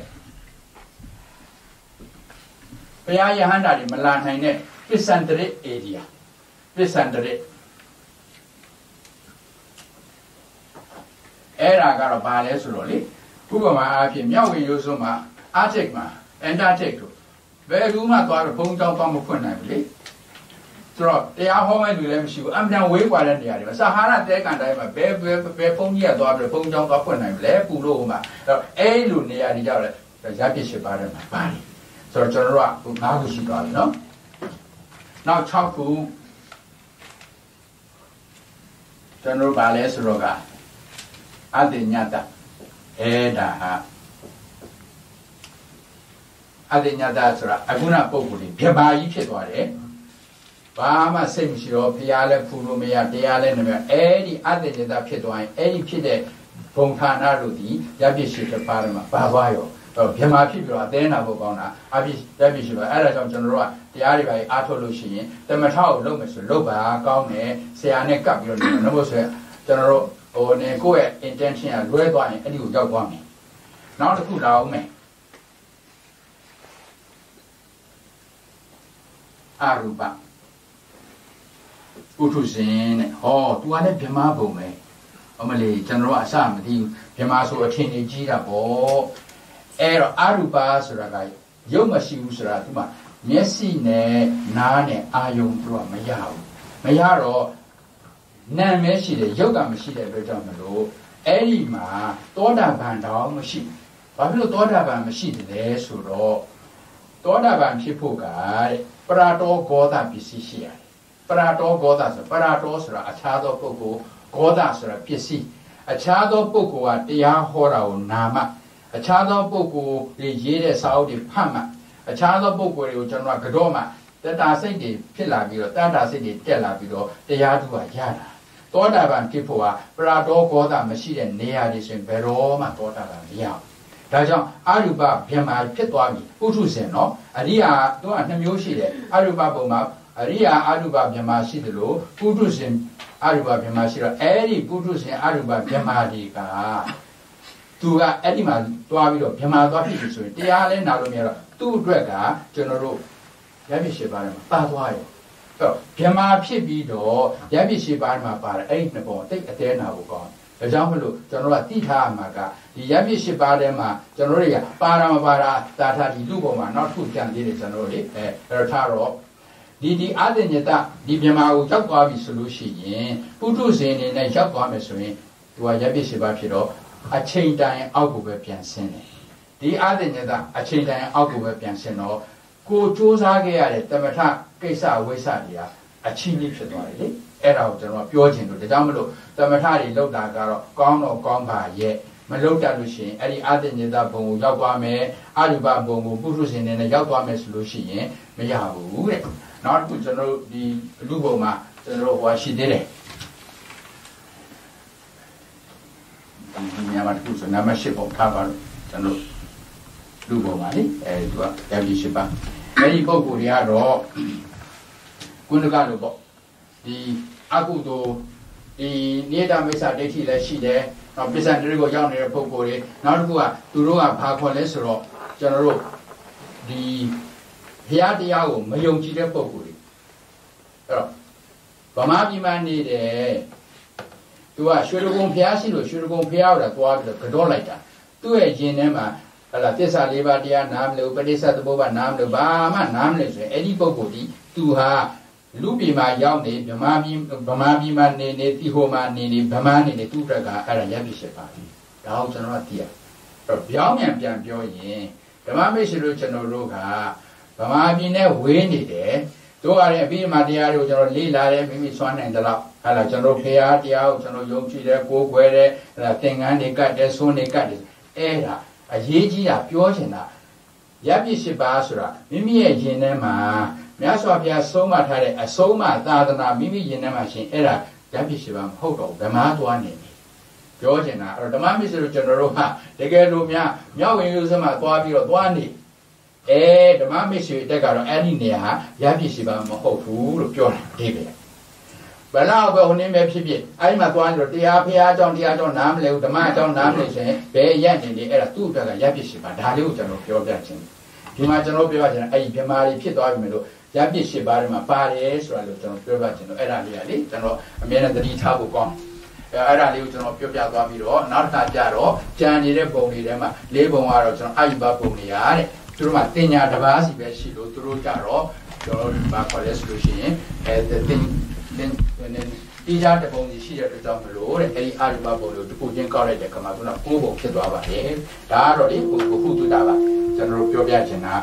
ဘုရားယဟန္တာတွေမလာနိုင်တဲ့ပစ္စန္တရဧရိယာပစ္စန္တရအဲ့ဒါကတော့ဘာလဲဆိုတော့လေဥပမာအားဖြင့်မြောက်ဝင်ရိုးစွန်းမှာအာတိတ်မှာအန်တာတိတ်တို့ဘယ်သူမှသွားတော့ဘုံကြောင်းသွားမဖွင့်နိုင်ဘူးလေဆိုတော့တရားဟောမဲ့လူလည်းမရှိဘူးအမှန်ဝေးกว่าတဲ့နေရာတွေမှာစာဟာရတဲကန်တိုင်းမှာဘယ်ဘုံကြီးကသွားပြီးဘုံကြောင်းသွားဖွင့်နိုင်မလဲပူလို့ဟိုမှာအဲ့လိုနေရာတွေကြောက်လဲရပြစ်ရှိပါတယ်မှာပါတယ်ဆိုတော့ကျွန်တော်တို့က9ခုရှိသွားပြီနော်နောက်6ခုကျွန်တော်တို့ဗာလဲဆိုတော့ကအတ္တညတအဲ့ဒါဟာအတ္တညတဆိုတာအခုနပုံကိုယ်လေးပြပါကြီးဖြစ်သွားတယ်ဘာမှစိတ်မရှိတော့ဖျားလဲဖူလို့မရတရားလဲနေမအဲ့ဒီအတ္တညတဖြစ်သွားရင်အဲ့ဒီဖြစ်တဲ့ဘုံဌာနတို့ဒီရပြည့်ရှိတဲ့ပါရမဘာသွားရောဗြဟ္မာဖြစ်ပြီးတော့အသေးနာဖို့ကောင်းတာအပြည့်ရပြည့်ရှိပါအဲ့ဒါကြောင့်ကျွန်တော်တို့ကတရားတွေပါအားထုတ်လို့ရှိရင်တမထကိုလုပ်မယ်ဆိုလုပ်ပါကောင်းတယ်ဆရာနဲ့ကပ်ပြီးတော့လုပ်လို့ဆိုရင်ကျွန်တော်တို့ဟိုနေကိုယ့်ရဲ့ intention ကလွဲသွားရင်အဲ့ဒီကိုရောက်သွားမယ်နောက်တစ်ခုလာအောင်မယ်အရူပဥထုဇဉ်တဲ့ဟော तू ကလည်းဗြဟ္မာဘုံပဲအမလေးကျွန်တော်တို့ကအစမသိဘူးဗြဟ္မာဆိုအထင်ကြီးကြီးတာပေါ့အဲ့တော့အရူပဆိုတာကရုပ်မရှိဘူးဆိုတာဒီမှာမျက်စိနဲ့နားနဲ့အာယုံတို့ကမရဘူးမရတော့နာမဲရှိတယ်ရုပ်ကမရှိတဲ့အတွက်ကြောင့်မလို့အဲ့ဒီမှာသောတာပန်တောင်မရှိဘာဖြစ်လို့သောတာပန်မရှိတယ်လဲဆိုတော့သောတာပန်ဖြစ်ဖို့ကတဲ့ပရာတောဂောသပစ္စည်းရှိရတယ်ပရာတောဂောသဆိုပရာတောဆိုတာအခြားသောပုဂ္ဂိုလ်ဂောသဆိုတာပစ္စည်းအခြားသောပုဂ္ဂိုလ်ကတရားဟောတာကိုနာမအခြားသောပုဂ္ဂိုလ်တွေရေးတဲ့စာအုပ်တွေဖတ်မှအခြားသောပုဂ္ဂိုလ်တွေကိုကျွန်တော်ကတော့မှတတာစိတ်တွေဖြစ်လာပြီးတော့တတာစိတ်တွေတက်လာပြီးတော့တရားသူကရတာသောတာပန်ဖြစ်ဖို့ကပရာတောဂောသမရှိတဲ့နေရာတွေဆိုရင်ဘယ်တော့မှသောတာပန်မရဘူးဒါကြောင့်အရူပဗြဟ္မာဖြစ်သွားပြီပုထုဇဉ်နော်အရိယာတို့က2မျိုးရှိတယ်အရူပဘုံမှာအရိယာအရူပဗြဟ္မာရှိတယ်လို့ပုထုဇဉ်အရူပဗြဟ္မာရှိတော့အဲ့ဒီပုထုဇဉ်အရူပဗြဟ္မာတွေကသူကအဲ့ဒီမှာသွားပြီးတော့ဗြဟ္မာသွားဖြစ်ပြီဆိုရင်တရားလဲနာလို့မရတော့သူ့အတွက်ကကျွန်တော်တို့ရပြည့်ရှိပါတယ်မှာပါသွားရောအဲ့တော့ဗြဟ္မာဖြစ်ပြီးတော့ရပြည့်ရှိပါတယ်မှာပါတယ်အဲ့ဒီနှစ်ပုံတိတ်အသေးနာဖို့ကောင်းဒါကြောင့်မလို့ကျွန်တော်ကတိထားမှာကဒီရပြည့်ရှိပါတယ်မှာကျွန်တော်တွေကပါရမပါရာတာထားဒီလူပုံမှာနောက်တစ်ခုကြံသေးတယ်ကျွန်တော်တို့လေအဲ့တော့ထားတော့ဒီအာသညတဒီဗြဟ္မာကိုရောက်သွားပြီဆိုလို့ရှိရင်ပုထုဇဉ်နေနဲ့ရောက်သွားမယ်ဆိုရင်သူကရပြည့်ရှိပါဖြစ်တော့အချိန်တိုင်းအောက်ကိုပဲပြန်ဆင်းတယ်ဒီအာသညတအချိန်တိုင်းအောက်ကိုပဲပြန်ဆင်းတော့ကိုစူးစမ်းခဲ့ရတဲ့တမထကိစ္စဝိစ္စတွေကအချင်းကြီးဖြစ်သွားတယ်လေအဲ့ဒါကိုကျွန်တော်ပြောချင်လို့ဒါကြောင့်မလို့တမထတွေလောက်တာကတော့ကောင်းတော့ကောင်းပါရဲ့မလောက်တတ်လို့ရှိရင်အဲ့ဒီအာသညတဘုံကိုရောက်သွားမယ်အရူပဘုံကိုပုထုဇဉ်နဲ့ရောက်သွားမယ်ဆိုလို့ရှိရင်မရဘူးတဲ့နောက်တစ်ခုကျွန်တော်တို့ဒီလူဘုံမှာကျွန်တော်တို့ဟောရှိသေးတယ်ဒီညမှာတစ်ခုဆိုနံပါတ်8ပုံထားပါလို့ကျွန်တော်လူဘုံမှာလေသူကရပြီ8ပါအဲ့ဒီပုံကိုတွေကတော့ကုဏကလို့ပေါ့ဒီအကုသိုလ်ဒီနိဒာမိစ္ဆာဒိဋ္ဌိလည်းရှိတယ်နောက်ပစ္စံတရိကိုရောက်နေတဲ့ပုံကိုတွေနောက်တစ်ခုကသူတို့ကဘာခေါ်လဲဆိုတော့ကျွန်တော်တို့ဒီရားတရားကိုမယုံကြည်တဲ့ပုဂ္ဂိုလ်တွေအဲ့တော့ဗမာပြည်မှာနေတယ်သူကရွှေကုံဘုရားရှိလို့ရွှေကုံဘုရားကိုသွားပြီးတော့ကြောလိုက်တာသူ့ရဲ့ရင်ထဲမှာဟလာသစ္စာလေးပါးတရားနားမလို့ပဋိစ္စသမုပ္ပါနားမလို့ဘာမှနားမလို့ဆိုရင်အဲ့ဒီပုဂ္ဂိုလ်ဒီသူဟာလူပြည်မှာရောက်နေဗမာပြည်မှာနေတိဟိုမှာနေဗမာနေသူ့တက်ကအဲ့ဒါရပ်ပြစ်ပါပြီဒါအောင်ကျွန်တော်ကသိရတော့ပြောင်းပြန်ပြောရင်ဓမ္မမိတ်ဆွေတို့ကျွန်တော်တို့ကဗမာပြည်နဲ့ဝေးနေတယ်တို့ရတဲ့အပြီးမှတရားတွေကိုကျွန်တော်လေ့လာတယ်မိမိစွမ်းနိုင်တဲ့လောက်အဲ့ဒါကျွန်တော်ဖရာတရားကိုကျွန်တော်ယုံကြည်တယ်ကိုးကွယ်တယ်အဲ့ဒါသင်္ကန်းတွေကတ်တယ်ဆွန်းတွေကတ်တယ်အဲ့ဒါအရေးကြီးတာပြောချင်တာရပ်ပြစ်ရှိပါဆိုတာမိမိရဲ့ယင်ထဲမှာမြတ်စွာဘုရားဆုံးမထားတဲ့အဆုံးအမသာသနာမိမိယင်ထဲမှာရှင်အဲ့ဒါရပ်ပြစ်ရှိပါမဟုတ်တော့ဗမာသွားနေတယ်ပြောချင်တာအဲ့တော့ဓမ္မမစ္စရိကျွန်တော်တို့ဟာတကယ်လို့များမြောက်ဝင်ရုပ်စမှာသွားပြီးတော့သွားနေဓမ္မမစ္စရိတက်ကတော့အဲ့ဒီနေရာဟာရပ်ပြစ်ရှိပါမဟုတ်ဘူးလို့ပြောတာဒီပဲဘလောက်ပဲဟိုနေမဲ့ဖြစ်ဖြစ်အဲ့ဒီမှာသွားနေတော့တရားဖရာအကြောင်းတရားအကြောင်းနားမလဲဘူးဓမ္မအကြောင်းနားမလဲဆိုရင်ဘယ်ရက်နေလေအဲ့ဒါသူ့အတွက်ကရပ်ပြစ်ရှိပါဒါလေးကိုကျွန်တော်ပြောပြခြင်းဒီမှာကျွန်တော်ပြောပြခြင်းအဲ့ဒီမြမာတွေဖြစ်သွားပြီမယ်လို့ရပ်ပြစ်ရှိပါတယ်မှာပါတယ်ဆိုတာလို့ကျွန်တော်ပြောပြခြင်းတော့အဲ့ဒါလေးကလေကျွန်တော်အမြဲတမ်းသတိထားဖို့ကောင်းအဲ့ဒါလေးကိုကျွန်တော်ပြောပြသွားပြီးတော့နောက်တစ်ခါကျတော့ကြံနေတဲ့ပုံတွေထဲမှာ၄ပုံကတော့ကျွန်တော်အာယုဘပုံတွေရတဲ့သူတို့မှာတင်ညာတစ်ပါးစီပဲရှိလို့သူတို့ကြတော့ကျွန်တော်ဘာခေါ်လဲဆိုလို့ရှိရင်ဒီကြားတပုံကြီးရှိတဲ့အတွက်ကြောင့်မလို့တဲ့အဲဒီအာရုံပုံလို့တစ်ခုချင်းကောက်လိုက်တဲ့ခါမှာခုန9ပုံဖြစ်သွားပါတယ်ဒါကတော့ဒီဘုဟုတုတာပါကျွန်တော်တို့ပြောပြချင်တာ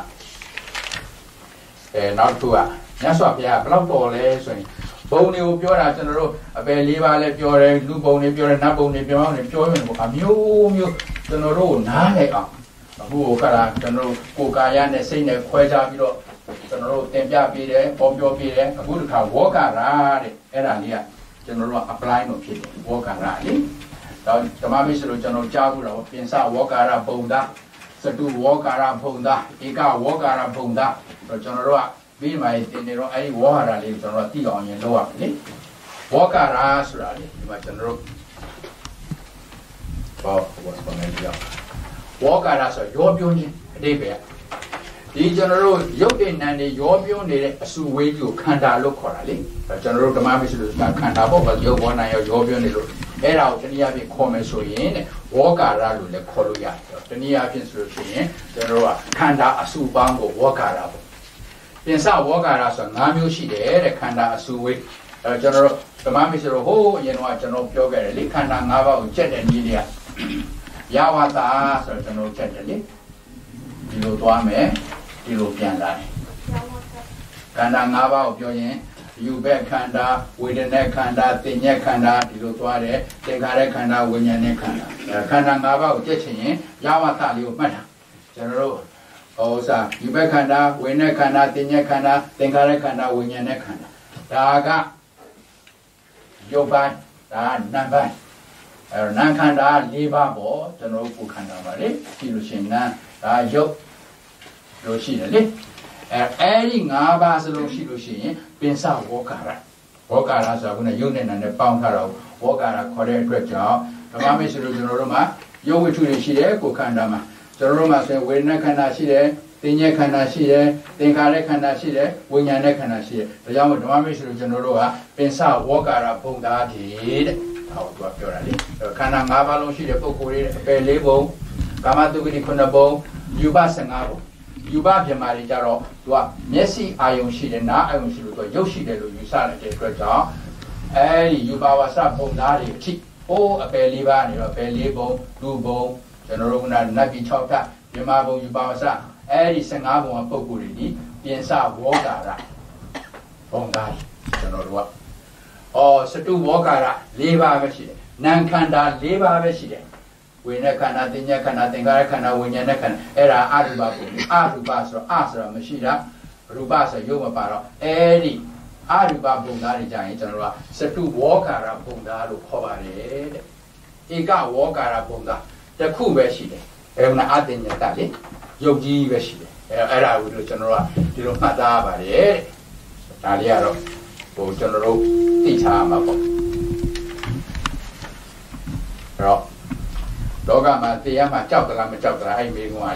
နောက်တစ်ခုကမြတ်စွာဘုရားဘယ်လောက်တော်လဲဆိုရင်ဘုံတွေကိုပြောတာကျွန်တော်တို့အပယ်၄ပါးလည်းပြောတယ်လူဘုံတွေပြောတယ်နတ်ဘုံတွေပြောတယ်ပြောရင်ပေါ့အမျိုးမျိုးကျွန်တော်တို့နားလိုက်အောင်အခုခါကျွန်တော်တို့ကိုယ်ကာယနဲ့စိတ်နဲ့ခွဲခြားပြီးတော့ကျွန်တော်တို့သင်ပြပေးတယ်ပေါ်ပြောပေးတယ်အခုတစ်ခါဝေါကရာတဲ့အဲ့ဒါလေးကကျွန်တော်တို့က apply လုပ်ဖြစ်တယ်ဝေါကရာလေတော့ဓမ္မမစ္စလို့ကျွန်တော်ကြားဘူးတော့ပြင်စဝေါကရာဘုံသားစတုဝေါကရာဘုံသားဧကဝေါကရာဘုံသားတော့ကျွန်တော်တို့ကပြီးမှတင်နေတော့အဲ့ဒီဝေါဟာရာလေးကိုကျွန်တော်တို့သိအောင်ရင်လုပ်ရမယ်လေဝေါကရာဆိုတာလေဒီမှာကျွန်တော်တို့ဘာနေကြဝေါကရာဆိုရောပြောခြင်းအတိတ်ပဲဒီကျွန်တော်တို့ရုပ်တည်နံတွေရောပြောနေတဲ့အစုဝေးကြီးကိုခန္ဓာလို့ခေါ်တာလေကျွန်တော်တို့ဓမ္မမစ္စလို့ခန္ဓာပေါ့ဗောရုပ်ဘောနာရောပြောနေလို့အဲ့ဒါကိုတနည်းအားဖြင့်ခေါ်မယ်ဆိုရင်ဝေါကာရလို့လည်းခေါ်လို့ရတယ်တနည်းအားဖြင့်ဆိုလို့ရှိရင်ကျွန်တော်တို့ကခန္ဓာအစုပေါင်းကိုဝေါကာရပေါ့ပြင်စဝေါကာရဆိုတာ၅မျိုးရှိတယ်တဲ့ခန္ဓာအစုဝေးအဲ့ကျွန်တော်တို့ဓမ္မမစ္စလို့ဟိုးအရင်ကကျွန်တော်ပြောခဲ့တယ်လေခန္ဓာ၅ပါးကိုကျက်တဲ့နည်းလေးကယဝတာဆိုတော့ကျွန်တော်ကျက်တယ်လေဒီလိုသွားမယ်ဒီလိုပြန်လာတယ်ခန္ဓာ၅ပါးကိုပြောရင်ယူဘက်ခန္ဓာဝေဒနာခန္ဓာသင်ညက်ခန္ဓာဒီလိုသွားတယ်သင်္ခါရခန္ဓာဝိညာဉ်နဲ့ခန္ဓာခန္ဓာ၅ပါးကိုကြည့်ချင်ရင်ယဝတလေးကိုမှတ်တာကျွန်တော်တို့ဥစ္စာယူဘက်ခန္ဓာဝေဒနာခန္ဓာသင်ညက်ခန္ဓာသင်္ခါရခန္ဓာဝိညာဉ်နဲ့ခန္ဓာဒါကရုပ်ပိုင်းဒါနာမ်ပိုင်းနာမ်ခန္ဓာ၄ပါးပေါ့ကျွန်တော်တို့ကိုယ်ခန္ဓာပါလေပြီးလို့ရှိရင်နာမ်ဒါရုပ်လို့ရှိတယ်လေအဲ့ဒီ၅ပါးစလုံးရှိလို့ရှိရင်ပင်စဝေါကာရဆိုတာကရုပ်နဲ့နာမ်နဲ့ပေါင်းထားတော့ဝေါကာရခေါ်တဲ့အတွက်ကြောင့်ဓမ္မမစ္စလို့ကျွန်တော်တို့မှာရုပ်ဝိထုတွေရှိတယ်ကိုယ်ခန္ဓာမှာကျွန်တော်တို့မှာဆိုရင်ဝေဒနာခန္ဓာရှိတယ်သင်ညက်ခန္ဓာရှိတယ်သင်္ခါရခန္ဓာရှိတယ်ဝိညာဉ်နဲ့ခန္ဓာရှိတယ်ဒါကြောင့်ဓမ္မမစ္စလို့ကျွန်တော်တို့ကပင်စဝေါကာရဘုံသားတည်းတဲ့ဟောသူကပြောတာလေခန္ဓာ၅ပါးလုံးရှိတဲ့ပုဂ္ဂိုလ်တွေအပယ်၄ဘုံကာမတုဂတိ9ဘုံယူပ15ဘုံယူပပြမာတွေကြတော့သူကမျက်စိအာယုံရှိတယ်နားအာယုံရှိလို့သူကရုပ်ရှိတယ်လို့ယူဆလိုက်တဲ့အတွက်ကြောင့်အဲဒီယူပဝါစဘုံသားတွေအထိဟိုးအပယ်၄ပါးနေတော့ပယ်၄ဘုံလူဘုံကျွန်တော်တို့ကနတ်ပြည်6ထပ်ပြမာဘုံယူပဝါစအဲဒီ15ဘုံကပုဂ္ဂိုလ်တွေဒီပြင်စဝေါကာရဘုံသားကျွန်တော်တို့ကစတုဝေါကာရ၄ပါးပဲရှိတယ်နာမ်ခန္ဓာ၄ပါးပဲရှိတယ်ဝိညာဉ်ခန္ဓာသင်္ညက်ခန္ဓာသင်္ခါရခန္ဓာဝိညာဉ်နဲ့ခန္ဓာအဲ့ဒါအရူပပုံအရူပဆိုတော့ဆိုတာမရှိတာရူပဆိုရုပ်မပါတော့အဲ့ဒီအရူပပုံသားတွေကြရင်ကျွန်တော်တို့ကစတုဝေါကာရပုံသားလို့ခေါ်ပါတယ်တဲ့ဧကဝေါကာရပုံသားတစ်ခုပဲရှိတယ်အဲ့ဒါအတင်ညတလေရုပ်ကြီးပဲရှိတယ်အဲ့ဒါကိုကျွန်တော်တို့ကဒီလိုမှတ်သားပါတယ်တဲ့ဒါလေးကတော့ဟိုကျွန်တော်တို့သိချာမှာပေါ့အဲ့တော့လောကမှာတရားမှာကြောက်သလားမကြောက်သလားအဲ့မိကုံကလေ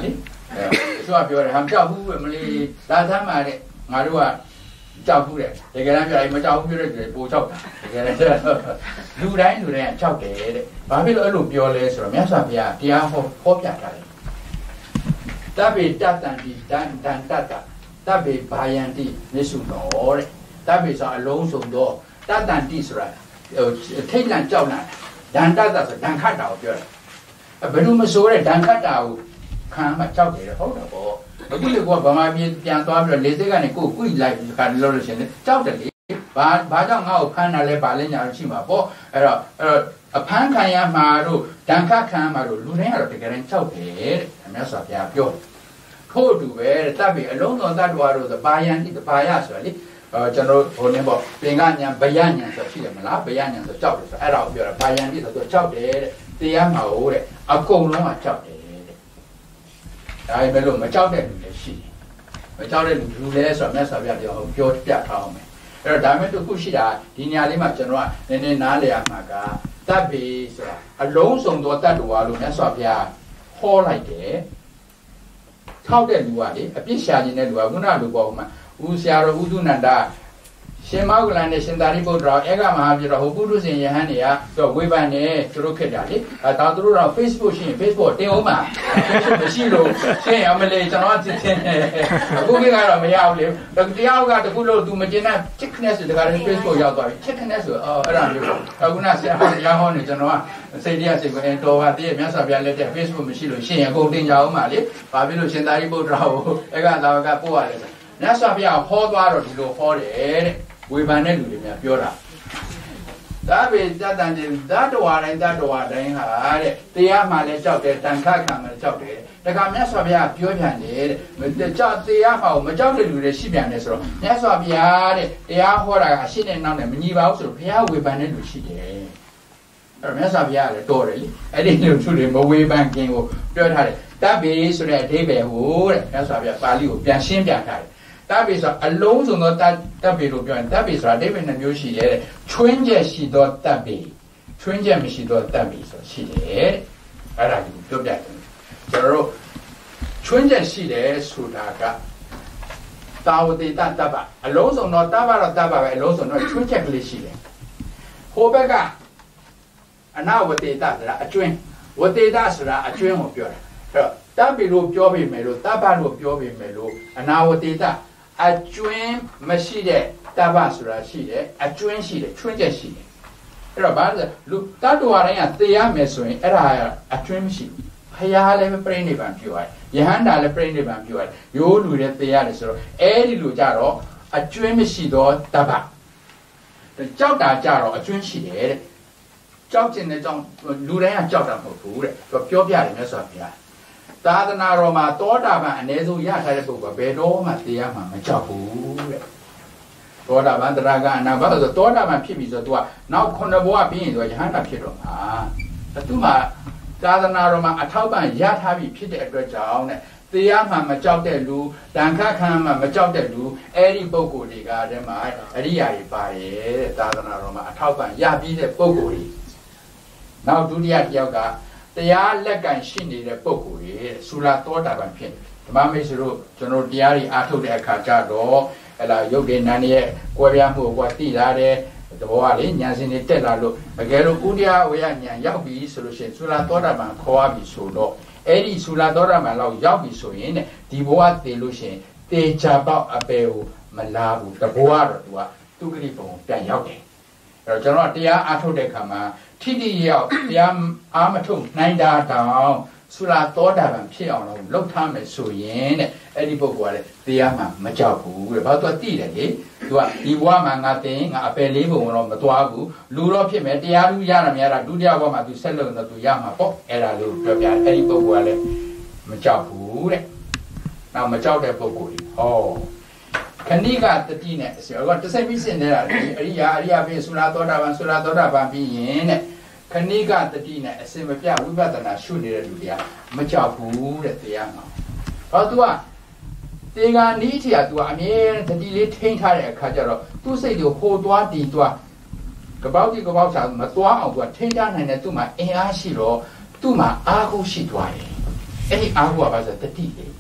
ဆိုပြောတယ်ဟာမကြောက်ဘူးမလေးလာသမ်းပါတဲ့ငါတို့ကကြောက်ဘူးတဲ့တကယ်တမ်းပြောရင်မကြောက်ဘူးပြောတဲ့ပိုကြောက်တာတကယ်လည်းလူတိုင်းကြောက်တယ်တဲ့ဘာဖြစ်လို့အဲ့လိုပြောလဲဆိုတော့မြတ်စွာဘုရားတရားဟောပြထားတယ်တဗ္ဗေတတံတိတန်တတ္တတဗ္ဗေဘာယန္တိမေစုတော်တဲ့တဗ္ဗေဆိုအလုံးစုံတော့တတ္တန်တိဆိုတာထိတ်လန့်ကြောက်လန့်ဒန္တတဆိုဒံခတ်တာကိုပြောတယ်ဘယ်လိုမဆိုတဲ့ဒံခတ်တာကိုခံမှကြောက်တယ်ဟုတ်တယ်ပေါ့အခုလေကဗမာပြည်ပြန်သွားပြီးတော့လေစိတ်ကနေကိုယ်ကွိလိုက်ဒီခါလို့လို့ရှင်လေကြောက်တယ်လေဘာကြောင့်ငါ့ကိုဖမ်းတာလဲဗာလဲညာရှိမှာပေါ့အဲ့တော့အဖမ်းခံရမှာတို့ဒဏ်ခတ်ခံရမှာတို့လူတိုင်းကတော့တကယ်တမ်းကြောက်တယ်တဲ့မြတ်စွာဘုရားပြောထို့အတူပဲတပ်ပြီးအလုံးစုံတတ်တော်တို့ဆိုဘာယံတိဘာယဆိုတာလေကျွန်တော်ဟိုနေပေါ့ပင်ကညာဗယညာဆိုရှိတယ်မလားဗယညာဆိုကြောက်တယ်ဆိုအဲ့ဒါကိုပြောတာဘာယံတိဆိုတော့ကြောက်တယ်တဲ့တရားမှာဟိုတဲ့အကုန်လုံးကကြောက်တယ်တဲ့ဒါပေမဲ့လို့မကြောက်တဲ့လူလည်းရှိတယ်မကြောက်တဲ့လူလည်းဆိုတော့မြတ်စွာဘုရားပြောပြထားအောင်မယ်အဲ့တော့ဒါမဲ့တစ်ခုရှိတာဒီနေရာလေးမှာကျွန်တော်ကနည်းနည်းနားလည်ရမှာကတပ်ပြီဆိုတာအလုံးစုံသောတတ္တဝါလို့မြတ်စွာဘုရားဟောလိုက်တယ်ထောက်တဲ့လူကလေအပြစ်ရှာနေတဲ့လူကခုနကလူပေါ်မှာဦးဆရာတော်ဦးသူနန္ဒာရှင်မောဂလန်နဲ့ရှင်သာရိပုတ္တရာဧကမဟာပြတော်ဟိုပုထုဇဉ်ယဟန်တွေကတော့ဝေဖန်နေသူတို့ခက်တာလေဒါသူတို့တော့ Facebook ရှိရင် Facebook တင်အောင်ပါ Facebook မရှိလို့ရှင်းအမလေးကျွန်တော်ကတင်နေအခုကတော့မရဘူးလေတရားကတခုလို့သူမကျင်တဲ့ chickness တကယ် Facebook ရောက်သွားပြီ chickness ဆိုအဲ့ဒါမျိုးပေါ့အခုနဆရာဟောတရားဟောနေကျွန်တော်ကစိတ်တရားစိတ်ကိုတော်ပါတည်းမြတ်စွာဘုရားလက်ထက် Facebook မရှိလို့ရှင်းအကုန်တင်ကြအောင်ပါလေဘာဖြစ်လို့ရှင်သာရိပုတ္တရာကိုဧကသာဝကပို့ရတယ်မြတ်စွာဘုရားဟောသွားတော့ဒီလိုဟောတယ်တဲ့ဝေဖန်တဲ့လူတွေများပြောတာဒါပဲတတန်တင်ဓာတဝါတိုင်းဟာတဲ့တရားမှလည်းကြောက်တယ်တန်ခါခံမှလည်းကြောက်တယ်တခါမြတ်စွာဘုရားပြောပြန်တယ်တဲ့ကြောက်တရားမှမကြောက်တဲ့လူတွေရှိပြန်တယ်ဆိုတော့မြတ်စွာဘုရားတဲ့တရားဟောတာကအရှိနဲ့နောက်နဲ့မညီပါဘူးဆိုတော့ဘုရားဝေဖန်တဲ့လူရှိတယ်အဲ့တော့မြတ်စွာဘုရားလည်းတော်တယ်လေအဲ့ဒီလူတွေမဝေဖန်ခင်ကိုပြောထားတယ်တပ်ပေဆိုတဲ့အဓိပ္ပာယ်ဟိုတဲ့မြတ်စွာဘုရားပါဠိကိုပြန်ရှင်းပြထားတယ်တပ်ပေဆိုအလုံးစုံသောတပ်ပေလို့ပြောရင်တပ်ပေဆိုတာအဓိပ္ပာယ်နှမျိုးရှိတယ်တဲ့ချွင်းချက်ရှိသောတပ်ပေချွင်းချက်မရှိသောတပ်ပေဆိုရှိတယ်အဲ့ဒါကိုပြောပြတယ်ကျွန်တော်တို့ချွင်းချက်ရှိတယ်ဆိုတာကတာဝတိတတပ်ပအလုံးစုံသောတပ်ပတော့တပ်ပပဲအလုံးစုံတော့ချွင်းချက်ကလေးရှိတယ်ဟိုဘက်ကအနာဝတိတဆိုတာအကျွင်းဝတိတဆိုတာအကျွင်းကိုပြောတာအဲ့တော့တပ်ပေလို့ပြောပေမဲ့လို့တပ်ပလို့ပြောပေမဲ့လို့အနာဝတိတအကျွင်းမရှိတဲ့တပ္ပဆိုတာရှိတယ်အကျွင်းရှိတယ်ချွင်းချက်ရှိတယ်အဲ့တော့ဘာလဲလူတတ္တဝါတိုင်းကသိရမယ်ဆိုရင်အဲ့ဒါအကျွင်းမရှိဘူးဖရာလည်းပြိဋိဘံပြုရတယ်ယဟန္တာလည်းပြိဋိဘံပြုရတယ်ရိုးလူတွေသိရတယ်ဆိုတော့အဲ့ဒီလူကြတော့အကျွင်းမရှိတော့တပ္ပကြောက်တာကြတော့အကျွင်းရှိတယ်တဲ့ကြောက်ခြင်းနဲ့ကြောင့်လူတိုင်းကကြောက်တာမဟုတ်ဘူးတဲ့ပြောပြတယ်မြတ်စွာဘုရားသာသနာတော်မှာတောတာပန်အ ਨੇ ဆုံးရထားတဲ့ပုဂ္ဂိုလ်ဘယ်တော့မှတရားမှမကြောက်ဘူးတဲ့တောတာပန်တရားကအနာဘာလို့ဆိုတောတာပန်ဖြစ်ပြီဆိုတော့ तू ကနောက်9ဘဝပြီးရင် तू ရဟန္တာဖြစ်တော့မှာသူမှသာသနာတော်မှာအထောက်ပံ့ရထားပြီဖြစ်တဲ့အတွက်ကြောင့်တဲ့တရားမှမကြောက်တဲ့လူတန်ခါခံမှမကြောက်တဲ့လူအဲ့ဒီပုဂ္ဂိုလ်တွေကတည်းမှာအရိယာတွေပါတယ်တဲ့သာသနာတော်မှာအထောက်ပံ့ရပြီးတဲ့ပုဂ္ဂိုလ်တွေနောက်ဒုတိယတစ်ယောက်ကတရားလက်ကန်ရှိနေတဲ့ပုဂ္ဂိုလ်တွေဆူလာတောတာပန်ဖြစ်ဓမ္မမိတ်ဆွေတို့ကျွန်တော်တရားတွေအားထုတ်တဲ့အခါကျတော့ဟလာယုတ်တဲ့နန်းရဲ့ကွဲပြားမှုကိုသိလာတဲ့သဘောကလေဉာဏ်စင်တွေတက်လာလို့တကယ်လို့ဥဒယဝေယဉာဏ်ရောက်ပြီဆိုလို့ရှိရင်ဆူလာတောတာပန်ခေါ်ရပြီဆိုတော့အဲ့ဒီဆူလာတောတာပန်လောက်ရောက်ပြီဆိုရင်ဒီဘဝတည်လို့ရှိရင်တေချာပေါက်အပေကိုမလာဘူးတဘောကတော့သူကသူဂရိပုံပြန်ရောက်တယ်အဲ့တော့ကျွန်တော်တရားအားထုတ်တဲ့အခါမှာထိတိရောက်တရားအားမထုတ်နိုင်တာတောင်ဆူလာတောတာပန်ဖြစ်အောင်လို့လုပ်ထားမယ်ဆိုရင်တဲ့အဲ့ဒီပုဂ္ဂိုလ်ကလည်းတရားမှမကြောက်ဘူးတဲ့ဘာလို့သိတယ်လေသူကဒီဘဝမှာငါတင်ငါအပယ်လေးပုံတော့မသွားဘူးလူတော့ဖြစ်မယ်တရားလူရတာများတာဒုတိယဘဝမှာသူဆက်လို့တော့သူရမှာပေါ့အဲ့ဒါလို့ပြောပြအဲ့ဒီပုဂ္ဂိုလ်ကလည်းမကြောက်ဘူးတဲ့နောက်မကြောက်တဲ့ပုဂ္ဂိုလ်ကြီးဟောခဏိကတတိနဲ့ဆိုတော့တစိမ့်ပြီးစင်နေတာအရိယာပြေဆူလာသောတာပန်ပြီးရင်တဲ့ခဏိကတတိနဲ့အစင်မပြဝိပဿနာရှုနေတဲ့လူတွေကမကြောက်ဘူးတဲ့တရားမှာဟော तू ကတေဂာနီးထီက तू ကအမြဲတတိလေးထိန်းထားတဲ့အခါကျတော့သူ့စိတ်ကိုဟိုသွားတီသွားကပောက်တီကပောက်ချာမသွားအောင် तू ကထိန်းထားနိုင်တဲ့သူ့မှာအင်အားရှိတော့သူ့မှာအားကိုးရှိသွားတယ်အဲ့ဒီအားကိုးကဘာဆိုတတိလေ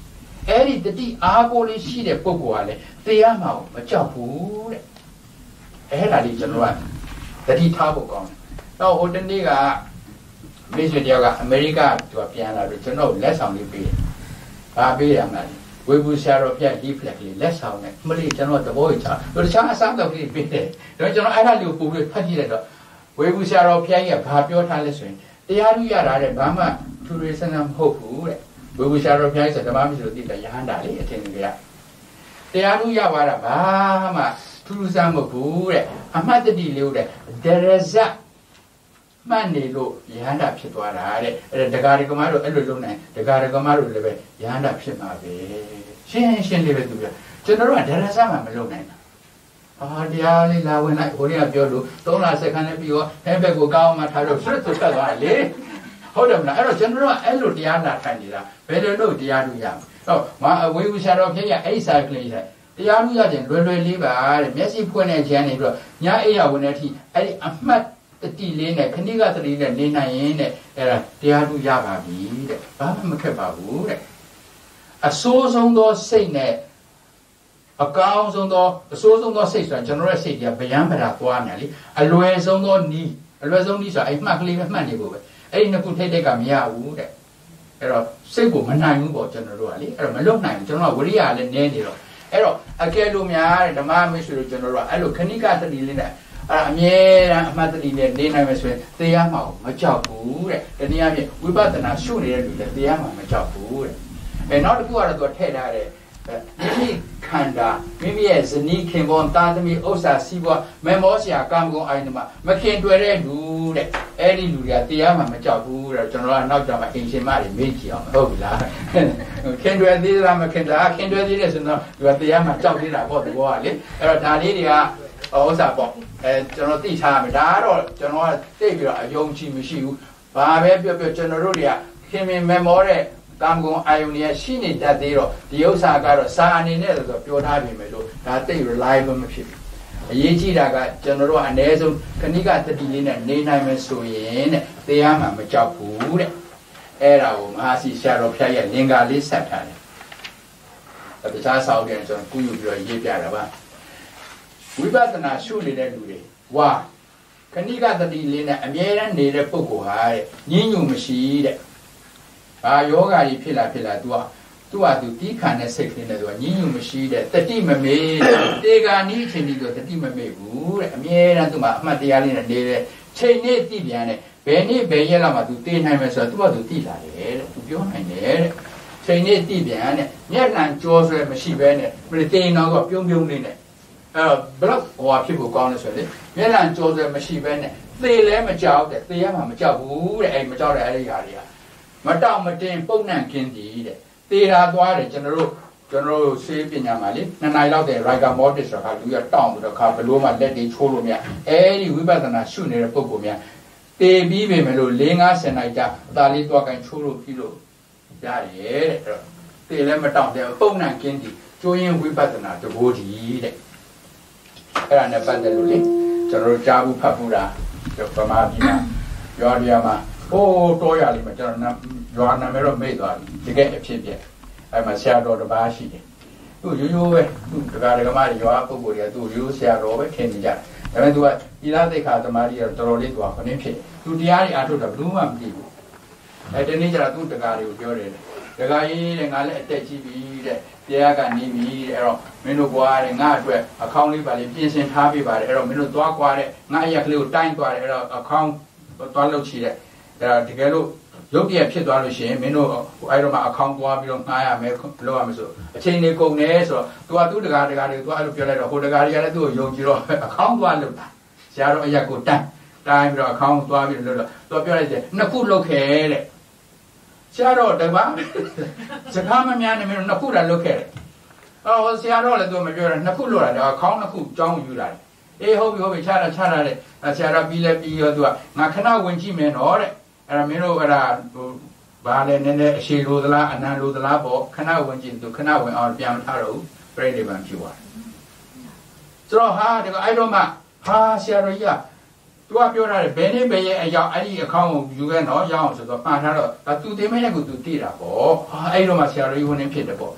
အဲ့ဒီတတိအားကိုလေးရှိတဲ့ပုဂ္ဂိုလ်ကလည်းတရားမှမကြောက်ဘူးတဲ့အဲ့ဒါလေးကျွန်တော်ကတတိထားဖို့ကောင်းတယ်တော့ဟိုတနေ့ကမိတ်ဆွေတယောက်ကအမေရိကသူကပြန်လာတော့ကျွန်တော်လက်ဆောင်လေးပေးတယ်ဘာပေးရမလဲဝေဘူးဆရာတော်ပြဟီဖလက်ကလေးလက်ဆောင်နဲ့မလေးကျွန်တော်သဘောကျတော့တခြားအစားတော့လေးပေးတယ်ဒါကျွန်တော်အဲ့ဒါလေးကိုပို့ပြီးဖတ်ကြည့်လိုက်တော့ဝေဘူးဆရာတော်ဖျားကြီးကဘာပြောထားလဲဆိုရင်တရားလူရတာတဲ့ဘာမှထူရစနမဟုတ်ဘူးတဲ့ဝေဘူးဆရာတော်ဖျားကြီးဆိုဓမ္မမရှိလို့သိတယ်ရဟန္တာလေးအထင်ကြီးကတရားလူရပါတာဘာမှထူးဆန်းမဟုတ်ဘူးတဲ့အမှတ်တတိလေးတဲ့ဒရဇတ်မှန်နေလို့ရဟန္တာဖြစ်သွားတာတဲ့အဲ့ဒါဒကာဒကမတို့အဲ့လိုလုပ်နိုင်ဒကာဒကမတို့လည်းပဲရဟန္တာဖြစ်မှာပဲရှင်းလေးပဲသူပြောကျွန်တော်တို့ကဒရဇတ်မှမလုပ်နိုင်ဘူးတရားလေးလာဝင်လိုက်ဟိုနေ့ကပြောလို့3လစက္ကန့်နဲ့ပြီးတော့ဟဲဘက်ကိုကောင်းမှထားတော့ဆွတ်ဆွတ်ထွက်သွားလေဟုတ်တယ်မလားအဲ့တော့ကျွန်တော်တို့ကအဲ့လိုတရားနာထိုင်နေတာဘယ်လိုလုပ်တရားလူရမလဲဟုတ်မအဝေးဦးဆရာတော်ခင်ဗျအဲ့စာကလေးတဲ့တရားလူရခြင်းလွယ်လွယ်လေးပါတဲ့မျက်စိဖွင့်နေခြင်းနေပြီးတော့ညအိယာဝင်တဲ့အထိအဲ့ဒီအမှတ်တတိလေးနဲ့ခဏိကတတိနဲ့နေနိုင်ရင်တဲ့အဲ့ဒါတရားလူရပါပြီတဲ့ဘာမှမခက်ပါဘူးတဲ့အဆိုးဆုံးသောစိတ်နဲ့အကောင်းဆုံးသောအဆိုးဆုံးသောစိတ်ဆိုတာကျွန်တော်ရဲ့စိတ်ကဗျံပရာသွားနေလေအလွယ်ဆုံးသောနီးအလွယ်ဆုံးနီးဆိုတာအဲ့မှတ်ကလေးပဲမှတ်နေဖို့ပဲအဲ့ဒီနှစ်ခုထိတ်ကမရဘူးတဲ့အဲ့တော့စိတ်ကိုမနိုင်ဘူးပေါ့ကျွန်တော်တို့ကလေအဲ့တော့မလွတ်နိုင်ဘူးကျွန်တော်ကဝိရိယလည်းနည်းနေတော့အဲ့တော့အကယ်လို့များတဲ့ဓမ္မမိတ်ဆွေတို့ကျွန်တော်တို့ကအဲ့လိုခဏိကတတိလေးနဲ့အဲ့အမြဲတမ်းအမှတ်တတိနဲ့နေနိုင်မယ်ဆိုရင်တရားမှမကြောက်ဘူးတဲ့တနည်းအားဖြင့်ဝိပဿနာရှုနေတဲ့လူလည်းတရားမှမကြောက်ဘူးတဲ့အဲ့နောက်တစ်ခုကတော့သူကထည့်ထားတဲ့မိမိခန္ဓာမိမိရဲ့ဇနီးခင်ပွန်းသားသမီးဥစ္စာစီးပွားမေမောစရာကာမဂုဏ်အိုင်တမမခင်တွေ့တဲ့လူတဲ့အဲ့ဒီလူတွေကတရားမှမကြောက်ဘူးတဲ့ကျွန်တော်ကနောက်ကြမှာအင်ရှင်မတွေမေ့ကြည့်အောင်ဟုတ်ပြီလားခင်တွေ့သေးလားမခင်တာခင်တွေ့သေးတယ်ဆိုတော့သူကတရားမှကြောက်သေးတာပေါ့ဒီဘောကလေအဲ့တော့ဒါလေးတွေကဥစ္စာပေါ့ကျွန်တော်သိထားရမယ်ဒါကတော့ကျွန်တော်ကသိပြီးတော့အယုံကြည်မရှိဘူးဘာပဲပြောပြောကျွန်တော်တို့တွေကခင်မင်မေမောတဲ့ကာမဂုဏ်အာယုန်တွေရှိနေတတ်သေးတော့ဒီဥစ္စာကတော့စာအနေနဲ့ဆိုတော့ပြောထားပြီမယ်လို့ဒါသိ reliable မဖြစ်ဘူးအရေးကြီးတာကကျွန်တော်တို့ကအ ਨੇ ဆုံးခဏိကတတိလေးနဲ့နေနိုင်မယ်ဆိုရင်တဲ့တရားမှမကြောက်ဘူးတဲ့အဲ့ဒါကိုမဟာစီဆရာတော်ဖျားရဲ့လင်္ကာလေးဆက်ထားတယ်တခြားစာအုပ်တွေကျွန်တော်ကုယူပြီးတော့ရေးပြတာပါဝိပဿနာရှုနေတဲ့လူတွေဝါခဏိကတတိလေးနဲ့အမြဲတမ်းနေတဲ့ပုဂ္ဂိုလ်ဟာတဲ့ညဉ့်ညူမရှိတဲ့ဘာယောဂါကြီးဖြစ်လာသူကသူတီးခံတဲ့စိတ်ကလေးနဲ့သူကညဉ့်ညူမရှိတဲ့တတိမမေ့တေဂာနီးချိန်ဒီတော့တတိမမေ့ဘူးတဲ့အမြဲတမ်းသူ့မှာအမှတ်တရားလေးနဲ့နေတဲ့ချိန်နဲ့တိပြန်တဲ့ဘယ်နေ့ဘယ်ရက်လောက်မှသူတေးနိုင်မယ်ဆိုတော့သူကသူတိလာတယ်တဲ့သူပြောနိုင်တယ်တဲ့ချိန်နဲ့တိပြန်တဲ့မျက်နှာကြောဆွဲမရှိဘဲနဲ့မင်းတေးတော့ကပြုံးလေးနဲ့အဲ့တော့ဘလောက်ဟောဖြစ်ဖို့ကောင်းလဲဆိုရင်မျက်နှာကြောဆွဲမရှိဘဲနဲ့သေလဲမကြောက်တဲ့သေရမှာမကြောက်ဘူးတဲ့အဲ့မကြောက်တဲ့အဲ့ဒီຢာတွေကမတောက်မတင်ပုံနှံခင်းတည်တဲ့သေတာသွားတယ်ကျွန်တော်တို့ဆေးပညာမှာလေ2နိုင်လောက်တဲ့ rigor mortis ဆိုတာကလူရတောင်းပြီးတော့ခါဘလို့မှလက်တွေချိုးလို့မရအဲဒီဝိပဿနာရှုနေတဲ့ပုံကောင်များသေပြီးပြီမလို့4-5 နိုင်ကြအသာလေးသွားကင်ချိုးလို့ပြီးလို့ရတယ်တဲ့အဲ့တော့သေလည်းမတောင်းတဲ့ပုံနှံခင်းတည်ကျိုးရင်ဝိပဿနာတဘိုးကြီးတဲ့အဲ့ဒါနဲ့ပတ်သက်လို့လေကျွန်တော်တို့ကြားဘူးဖတ်ဘူးလားဗမာပြည်မှာရွာတွေမှာတော်ရလိမ့်မယ်ကျွန်တော်ရွာနာမည်တော့မေ့သွားပြီတကယ်အဖြစ်ပြက်အဲ့မှာဆရာတော်တစ်ပါးရှိတယ်သူရိုးရိုးပဲသူဒကာဒကမတွေရွာပုဂ္ဂိုလ်တွေကသူရိုးဆရာတော်ပဲထင်နေကြတယ်ဒါပေမဲ့သူကဤလားသိက္ခာသမားကြီးကတော့တော်တော်လေးသူကခဏဖြစ်သူတရားတွေအားထုတ်တော့ဘလို့မှမသိဘူးဒီနေ့ကျတော့သူဒကာတွေကိုပြောတယ်ဒကာကြီးတဲ့ငါလည်းအသက်ကြီးပြီတဲ့တရားကနေပြီတဲ့အဲ့တော့မင်းတို့ကွာတဲ့ငါအတွက်အခေါင်းလေးပါလေးပြင်ဆင်ထားပေးပါတယ်အဲ့တော့မင်းတို့သွားကွာတဲ့ငါအရက်ကလေးကိုတိုင်းသွားတယ်အဲ့တော့အခေါင်းသွားလုပ်ချီတဲ့အဲ့ဒါတကယ်လို့ရုပ်တရက်ဖြစ်သွားလို့ရှိရင်မင်းတို့အဲ့တော့မှအခေါင်းသွားပြီးတော့ငှားရမယ်လုပ်ရမယ်ဆိုအချိန်လေးကုန်နေဆိုတော့သူကသူ့တကာတွေသူအဲ့လိုပြောလိုက်တော့ဟိုတကာတွေကလည်းသူ့ကိုယုံကြည်တော့အခေါင်းသွားလုပ်တာဆရာတော်အရက်ကိုတိုင်းပြီးတော့အခေါင်းသွားပြီးတော့လုပ်တော့သူပြောလိုက်တယ်နှစ်ခုလုပ်ခဲ့တဲ့ဆရာတော်တပါးစကားမများနဲ့မင်းတို့နှစ်ခုတာလုပ်ခဲ့တယ်ဆရာတော်လည်းသူမပြောတာနှစ်ခုလုပ်တာအခေါင်းနှစ်ခုကြောင်းယူလာတယ်အေးဟုတ်ပြီချတာတဲ့ဆရာတော်ပြီးလဲပြီးရောသူကငါခဏဝင်ကြည့်မယ်နော်တဲ့အဲ့ဒါမင်းတို့အဲ့ဒါဘာလဲနည်းနည်းအရှိလိုသလားအနံလိုသလားပေါ့ခဏဝင်ကြည့်သူခဏဝင်အောင်ပြန်မထားတော့ဘူးပြိဋိဘံဖြစ်သွားတယ်ဆိုတော့ဟာဒီကအဲ့တော့မှဟာဆရာတော်ကြီးကသူကပြောတာလေဘယ်နေ့ဘယ်ရက်အရောက်အဲ့ဒီအခေါင်းကိုယူခဲ့တော့ရအောင်ဆိုတော့ပန်ထားတော့သူတင်မဲ့ရက်ကိုသူတည်တာပေါ့ဟာအဲ့တော့မှဆရာတော်ကြီးဝင်နေဖြစ်တယ်ပေါ့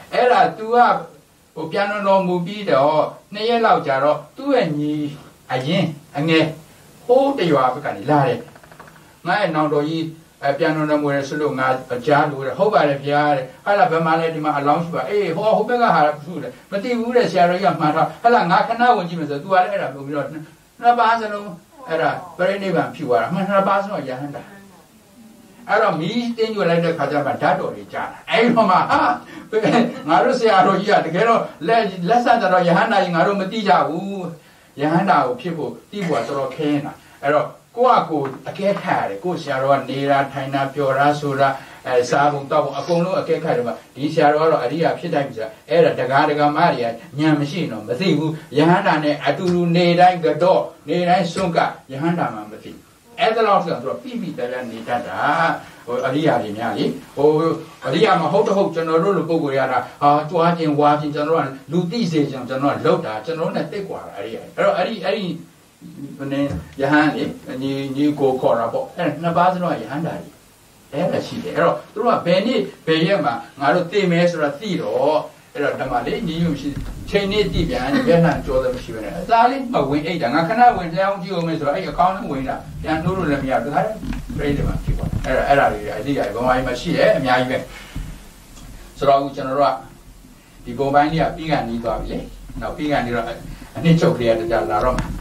era tua o piano no mubi do ne ye lao jaro tu ni ayin ange ho de ywa ba kan la de ngai nong do yi piano no mo so lo nga ja lu de ho ba le pya de hala ba ma le di ma along shi ba ho ba ga ha su de ma ti bu de sia ro ya ma tha hala nga khana won ji me so tu wa le era bu bi do na ba sa lo era pare ni ban phi wa ra ma na ba so ya han da အဲ့တော့မီးတင်းညွှန်လိုက်တဲ့ခါကျမှဓာတ်တော်တွေကြားတာအဲ့တော့မှဟာငါတို့ဆရာတော်ကြီးကတကယ်တော့လက်ဆက်တော့ယဟန္တာကြီးငါတို့မသိကြဘူးယဟန္တာကိုဖြစ်ဖို့သိဖို့တော်တော်ခင်းတာအဲ့တော့ကိုယ့်အကိုအကဲခတ်ရတယ်ကိုယ့်ဆရာတော်ကနေတာထိုင်တာပျော်တာဆိုတာစားဖို့တောက်ဖို့အကုန်လုံးအကဲခတ်တယ်မှာဒီဆရာတော်ကတော့အရိယာဖြစ်တိုင်းပြီဆိုတာအဲ့ဒါတကားတကားမတွေကညံမရှိတော့မသိဘူးယဟန္တာနဲ့အတူတူနေတိုင်းကတော့နေတိုင်းစွန့်ကယဟန္တာမှမသိအဲ့ဒါတော့ဆိုတော့ပြပြတရနေတတ်တာဟိုအရိယာတွေများလေဟိုအရိယာမဟုတ်တော့ဟုတ်ကျွန်တော်တို့လိုပုံကိုရတာဟာကြွားခြင်းဝါခြင်းကျွန်တော်ကလူသိစေခြင်းကျွန်တော်ကလောက်တာကျွန်တော်နဲ့တိတ်กว่าတာအရိယာအဲ့တော့အဲ့ဒီဘယ်နဲ့ယဟန်လေညီကိုခေါ်တာပေါ့အဲ့နှစ်ပါးစလုံးကယဟန်တာကြီးအဲ့ဒါရှိတယ်အဲ့တော့သူတို့ကဘယ်နေ့ဘယ်ရက်မှာငါတို့သိမယ်ဆိုတာသိတော့အဲ့တော့ဓမ္မလေးညီညွတ်ရှိချိန်နေ့တည်ပြန်မျက်နှာကြောတယ်မရှိဘဲနဲ့အသားလေးမဝင်အိတ်တာငါခဏဝင်လျှောင်းကြည့်အောင်မယ်ဆိုတော့အဲ့အကောင့်နဲ့ဝင်တာပြန်နှိုးလို့လည်းမရဘူးဒါလည်းပြိတ္တမှာဖြစ်သွားအဲ့ဒါတွေအတိအကျဘဝကြီးမှာရှိတယ်အများကြီးပဲဆိုတော့ကျွန်တော်တို့ကဒီပုံပိုင်းလေးကပြီးကန်နီးသွားပြီလေနောက်ပြီးကန်နီးတော့အနှစ်ချုပ်လေးကတကြလာတော့မှာ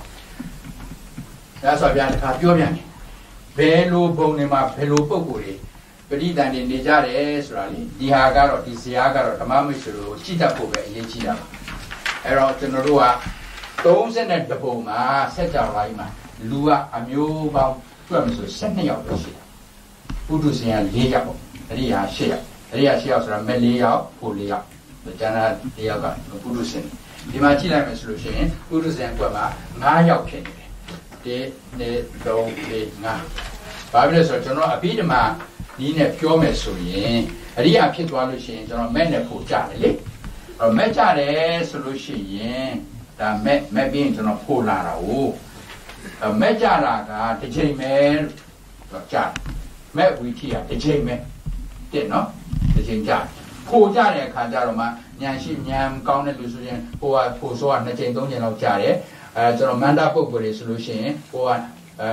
ဒါဆိုပြန်တစ်ခါပြောပြန်တယ်ဘယ်လိုပုံတွေမှာဘယ်လိုပုံကိုယ်တွေပရိသန်နေကြတယ်ဆိုတာလေဒီဟာကတော့ဒီဇာတ်ကတော့ဓမ္မမိတ်ဆွေတို့ကြည့်တတ်ဖို့ပဲအရေးကြီးတာပါအဲ့တော့ကျွန်တော်တို့က32ပုံမှာဆက်ကြောင်လိုက်မှာလူကအမျိုးပေါင်းတွက်မဆို12ယောက်ပဲရှိတယ်ပုထုဇဉ်က4ယောက်အရိယာ8ယောက်အရိယာ8ယောက်ဆိုတာမဲ့4ယောက်ဖို့4ယောက်ကျန်တာ4ယောက်ကပုထုဇဉ်ဒီမှာကြည့်လိုက်မယ်ဆိုလို့ရှိရင်ပုထုဇဉ်ကွက်မှာ9ယောက်ဖြစ်နေတယ်1 2 3 4 5ဘာဖြစ်လဲဆိုတော့ကျွန်တော်အပြီးဓမ္မဒီနဲ့ပြောမယ်ဆိုရင်အရိယာဖြစ်သွားလို့ရှိရင်ကျွန်တော်မဲ့နဲ့ဖို့ကြတယ်လေအဲ့မဲ့ကြတယ်ဆိုလို့ရှိရင်ဒါမဲ့ပြီးရင်ကျွန်တော်ဖို့လာတာကိုမဲ့ကြတာကတစ်ချိန်ပဲတော့ကြမဲ့ဝီထီကတစ်ချိန်ပဲတဲ့နော်တစ်ချိန်ကြဖို့ကြတဲ့အခါကျတော့မှညံရှိညံကောင်းတဲ့လူဆိုရင်ဟိုကဖို့ဆိုက2ချိန်3ချိန်လောက်ကြတယ်ကျွန်တော်မန္တပုဂ္ဂိုလ်တွေဆိုလို့ရှိရင်ဟိုက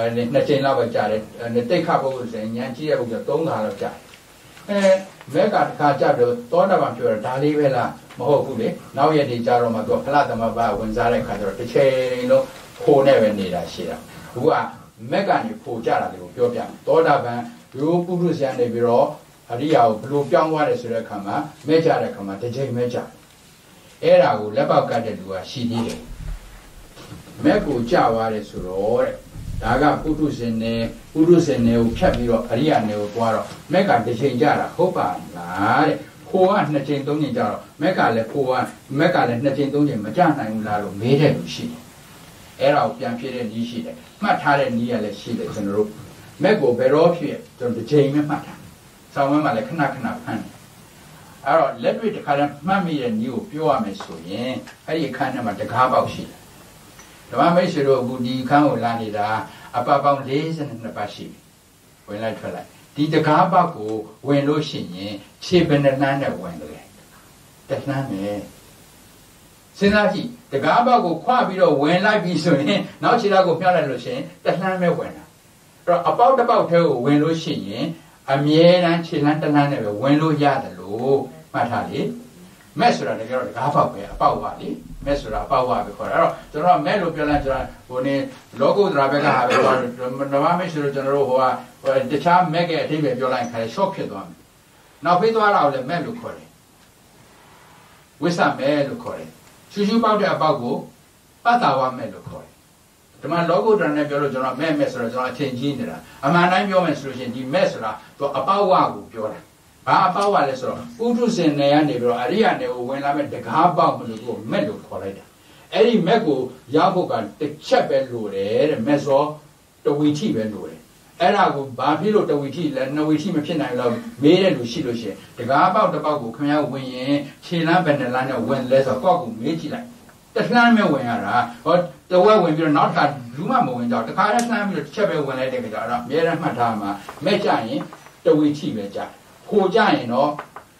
2ချိန်လောက်ပဲကြာတယ်တိတ်ခပုဂ္ဂိုလ်ဆိုရင်ညံကြည့်ရပုဂ္ဂိုလ်3ခါလောက်ကြာမဲကတစ်ခါကြာတော့သောတာပန်ပြောတာဒါလေးပဲလားမဟုတ်ဘူးလေနောက်ရက်တွေကြာတော့မှသူကဖလားသမဘာဝင်စားတဲ့ခါကျတော့တစ်ချိန်လုံးခိုးနဲ့ပဲနေတာရှိတာသူကမက်ကနေဖိုကြတာလေးကိုပြောပြသောတာပန်ရိုးပုရုဇဉ်နေပြီးတော့အရိယာကိုဘလို့ပြောင်းသွားတယ်ဆိုတဲ့အခါမှာမဲကြတဲ့အခါမှာတစ်ချိန်မဲကြအဲ့ဒါကိုလက်ပေါက်ကတ်တဲ့လူကရှိသေးတယ်မက်ကိုကြသွားတယ်ဆိုတော့တဲ့ဒါကပုထုဇဉ်နဲ့ကိုဖြတ်ပြီးတော့အရိယာနယ်ကိုသွားတော့မက်ကတစ်ချိန်ကြတာဟုတ်ပါလားတဲ့ခိုးက2ချိန်3ချိန်ကြတော့မက်ကလည်း2ချိန်3ချိန်မကြနိုင်ဘူးလားလို့မေးတဲ့လူရှိတယ်အဲ့ဒါကိုပြန်ဖြည့်တဲ့နည်းရှိတယ်မှတ်ထားတဲ့နည်းရလည်းရှိတယ်ကျွန်တော်တို့မက်ကိုဘယ်တော့ဖြစ်ကျွန်တော်တစ်ချိန်ပဲမှတ်ထားဆောင်းဝဲမှာလည်းခဏဖမ်းတယ်အဲ့တော့လက်တွေ့တစ်ခါတည်းမှတ်မိတဲ့နည်းကိုပြောရမယ်ဆိုရင်အဲ့ဒီအခန်းထဲမှာတကားပေါက်ရှိတယ်ဓမ္မမိတ်ဆွေတို့အခုဒီခန်းကိုလာနေတာအပပေါင်း42ပါးရှိပြီဝင်လိုက်ထွက်လိုက်ဒီတကားပေါက်ကိုဝင်လို့ရှိရင်ခြေဘယ်နှနှမ်းနဲ့ဝင်တယ်တနှမ်းနဲ့စဉ်းစားကြည့်တကားပေါက်ကိုခွပြီးတော့ဝင်လိုက်ပြီဆိုရင်နောက်ခြေထောက်ကိုမြှောက်လိုက်လို့ရှိရင်တနှမ်းပဲဝင်တာအဲ့တော့အပေါက်တစ်ပေါက်ထဲကိုဝင်လို့ရှိရင်အမြဲတမ်းခြေနှမ်းတနှမ်းနဲ့ပဲဝင်လို့ရတယ်လို့မှတ်ထားလေမက်ဆိုတာတကယ်တော့တကားပေါက်ပဲအပေါက်ပါလေမက်ဆိုတာအပေါက်ပါပဲခေါ်တာအဲ့တော့ကျွန်တော်မက်လို့ပြောလိုက်ကျွန်တော်ဟိုနေလောကုတ္တရာဘက်ကဟာပဲပြောတယ်ဓမ္မမက်ဆိုတော့ကျွန်တော်တို့ဟိုကတခြားမက်ရဲ့အဓိပ္ပာယ်ပြောလိုက်ခါ short ဖြစ်သွားမယ်နောက်ဖေးသွားတာကိုလည်းမက်လို့ခေါ်တယ်ဝိသမက်လို့ခေါ်တယ်ရှူရှူပေါက်တဲ့အပေါက်ကိုပတ္တဝမက်လို့ခေါ်တယ်ဒီမှာလောကုတ္တရာနဲ့ပြောလို့ကျွန်တော်မက်ဆိုတော့ကျွန်တော်အထင်ကြီးနေတာအမှန်တိုင်းပြောမယ်ဆိုလို့ရှိရင်ဒီမက်ဆိုတာသူအပေါက်ဝကိုပြောတာဘာအပေါက်ဝလဲဆိုတော့ပုထုဇဉ်နယ်ကနေပြီးတော့အရိယာနယ်ကိုဝင်လာမဲ့တကားပေါက်မလို့ကိုမက်လို့ခေါ်လိုက်တာအဲ့ဒီမက်ကိုရောက်ဖို့ကတစ်ချက်ပဲလိုတယ်တဲ့မက်စောတဝီထိပဲလိုတယ်အဲ့ဒါကိုဘာဖြစ်လို့တဝီထိလဲနဝီထိမဖြစ်နိုင်တော့မေးတဲ့လူရှိလို့ရှိရင်တကားပေါက်တစ်ပေါက်ကိုခင်ဗျားဝင်ရင်ခြေလမ်းဘယ်နှလမ်းနဲ့ဝင်လဲဆိုတော့ကောက်ကိုမေးကြည့်လိုက်တစ်လှမ်းပဲဝင်ရတာဟောတဝက်ဝင်ပြီးတော့နောက်တစ်ခါလူမှမဝင်ကြတခါတည်းလှမ်းပြီးတော့တစ်ချက်ပဲဝင်လိုက်တဲ့ကြတော့အများရမှတ်ထားမှာမက်ကြရင်တဝီထိပဲကြခိုကြရင်တော့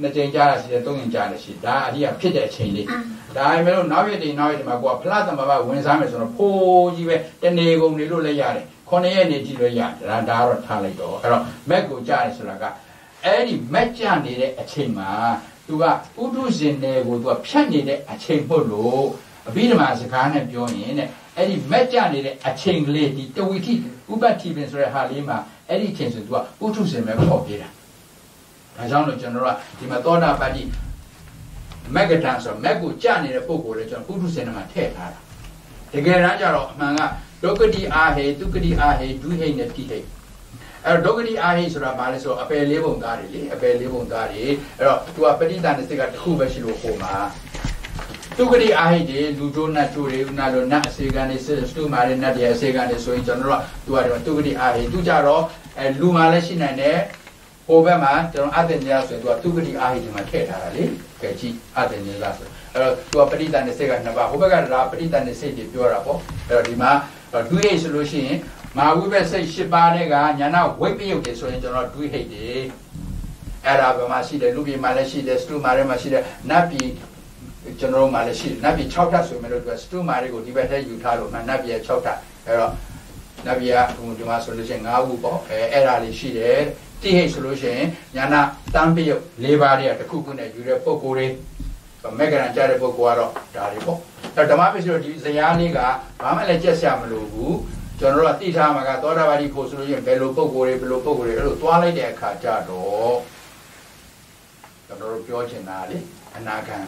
Najan Jara, Tongan Jana, Daria, Peter Cheney. Diamond, now you know it, Magua, Platamaba, when Samus on a poor, the Nego, Nilula, Cornea, Nigeria, Randaro, Talito, Mego Jara Sulaga. Any Majan needed a chima, to a Udus in there would a pianid a chimpolo, a bit of Masakan and join. Any Majan needed a chain lady, the witty, Uba Tibins Halima, any change to a Udus in Mepopira. As on the general, the Madonna Badi Megatans or Megu Jan in a book or Udus in a Matera. The Gerajaro, Manga, Dokadi Ahe, Dukadi Ahe, Duhe Neti. Doggy eyes or a balis or a pale label dari, a pale label dari, to a petty than the stick at Kubashilo Homa. Doggy eye, Ludo Naturi, Nado Nasigan is still married Nadia Segan is so in general to a Doggy eye, Dujaro, and Luma Leshin and air, Obama, the Athenians to a Doggy eye to my head, Kachi, Athenians. To a petty than the second Nava, Obaga, petty than the city, Purapo, Rima, or 2 days solution. Ma we be say Shibanega, Yana, wake me okay, so in general, do hate it. Arab Masi, the Lubi Malashi, the Stu Marimashi, Napi, General Malashi, Nabi Chota, so Stu Marigo, the better you tell of Nabia Chota, Nabia, Muduma solution, Awu, Erali Shide, TH solution, Yana, Tampi, Levaria, the Kukuna, Jure Pokuri, Mega and Jarabo Guaro, Daribo. The Mapis, the Yaniga, Mama Lejasiamalu. General Tita Magatora Valley Coast, Bello Pogore, Twilight, a Cajado, the George and Ali, Anagan.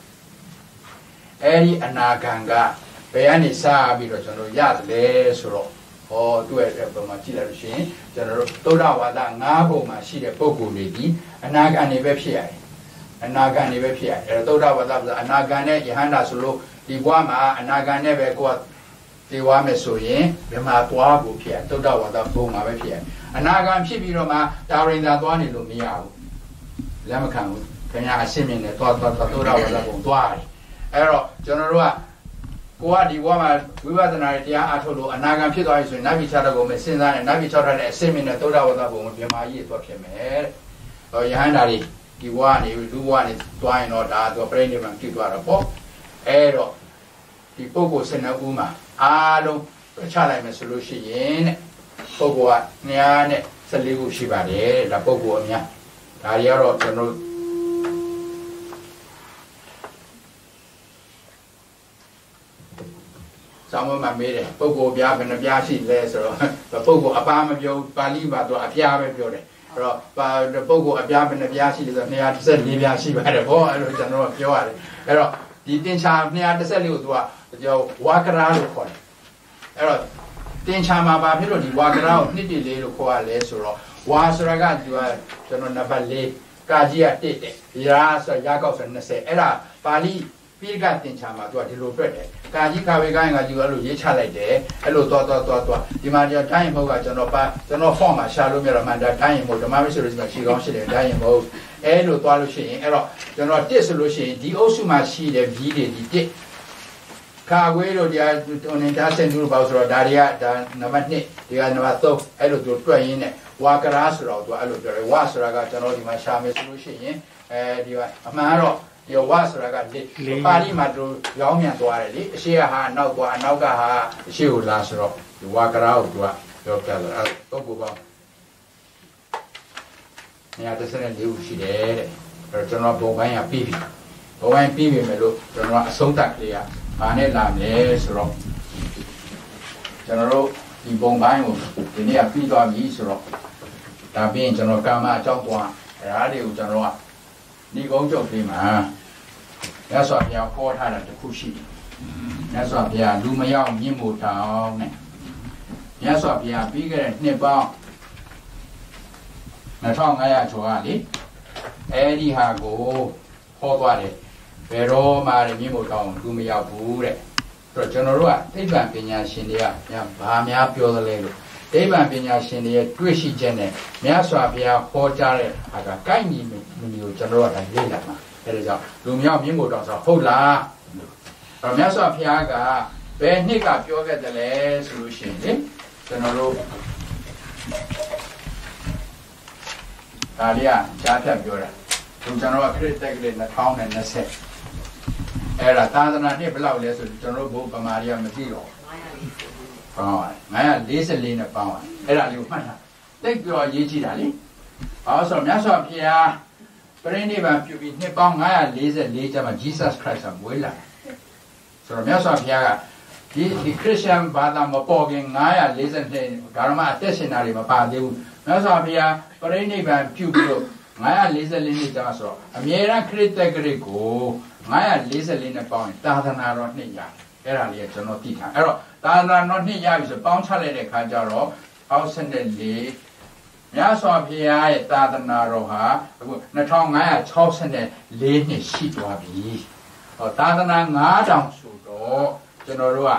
Any Anaganga, Bayani Sabi, Yat, Lesro, or do it from Machilla machine, General Toda Wada, Nabo, Machida Pogo lady, Anagani Webshire, Anagani Webshire, Toda Wada, Anagane, Yahana Solo, the Wama, Anagane, Bequat. The Wame so yen, the Matuabu Pia, Toda was a boom of a Pia. And Nagam Shibiroma, during that one in Lumia. Lamakan, Kenya Simin, the Toda was a boom. Ero, General, Guadi Wama, we were the idea, Atolo, and Nagam Pito is in Navicharago, Messina, and Navichara, and Simin, the Toda was a boom, Yamai, for him, or Yahanari, Giwani, do one is twine or that, or brain him and keep out of pop. Ero, the Pogo Sena Uma. Alo, Chala solution, Pogoa, Niane, Saligu Shibade, La Pogonia, Ariaro, General. Some of my made Pogo Biab and a Biashi less, or the Pogo Abama, Baliba, to Apiabe, the Pogo Abiab and a Biashi is a near said Libiashi by the boy, General Piore. The Dincha near the Salu. Your walk around for it. Then Chama Babilo, the walk around, nitty little coalesce or was regard you are General Navale, Gajia Tete, Yasa Yakov and say, Era, Bali, Pigat in Chama, to a little bread. Gajika Veganga, you are Yichala day, hello, the Maria time over General Former, Shalomira Manda, time over the Marisol, she goes in dying mode. Hello, Tolushin, General Dissolution, the Osuma she, the Vidi, Carwero, the Unitas and Urbaus or Daria, the Namatni, the Anavato, Elo to train, Wakarasro, to Aludre, Wasraga, General Mashami solution, the Amaro, your Wasraga, the Palimadu, Yomian Tuari, Shia, Nauga, Nauga, Shiu Lasro, the Wakarao, your fellow, Tokuba. Near the Senate, she did, or General Bovaya Pivi. Bovaya Pivi Melo, General Sotakia. Anela Nesro General in Bombay, the near feet of Isro. That being General Kama Chokwa, Radio General Nigo Jokima. That's what they are called at the Kushi. That's what they are Lumaya Mimu Town. That's what they are bigger and Nepal. Natongaya Joali Eddie Hago, Hot Water. Pero Mari Mimoton, Lumia Bure. General, they ban Pina Shindia, Bamia Pio the Lego. They ban Pina Shindia, Twishy Jenny, Miaswapia, Hotare, Agakani, General and Lilama. There is a Lumia Mimoton, a Hola. From Miaswapiaga, Benica Pio the less solution, General Talia, Chata Pura. ကျွန်တော်ကခရစ်တက်ကလေး2020အဲ့ဒါသာသနာနှစ်ဘယ်လောက်လဲဆိုကျွန်တော်တို့ဘုပမာရီကမသိတော့944နဲ့ပေါင်းအဲ့ဒါလေးကိုမှတ်ထားတိတ်ပြောရေးကြည့်တာလေအော်ဆိုမြတ်စွာဘုရားပြိဋိဘံပြုပြီးနှစ်ပေါင်း944ကျမှ Jesus Christ ကမွေးလာဆိုတော့မြတ်စွာဘုရားကဒီခရစ်ယာန်ဘာသာမပေါ်ခင်942ဓမ္မအသက်ရှင်တာတွေမပါသေးဘူးမြတ်စွာဘုရားပြိဋိဘံပြုပြီးတော့944နှစ်ကျမှဆိုတော့အမြဲတမ်းခရစ်တက်ကလေးကို944နဲ့ပေါင်းရင်သာသနာတော်နှစ်ရတယ်အဲ့ဒါလေးကကျွန်တော်သိထားအဲ့တော့သာသနာတော်နှစ်ရပြီဆိုပေါင်းချလိုက်တဲ့ခါကျတော့64မြတ်စွာဘုရားရဲ့သာသနာတော်ဟာအခု2564နှစ်ရှိသွားပြီဟောသာသနာ9000ဆိုတော့ကျွန်တော်တို့က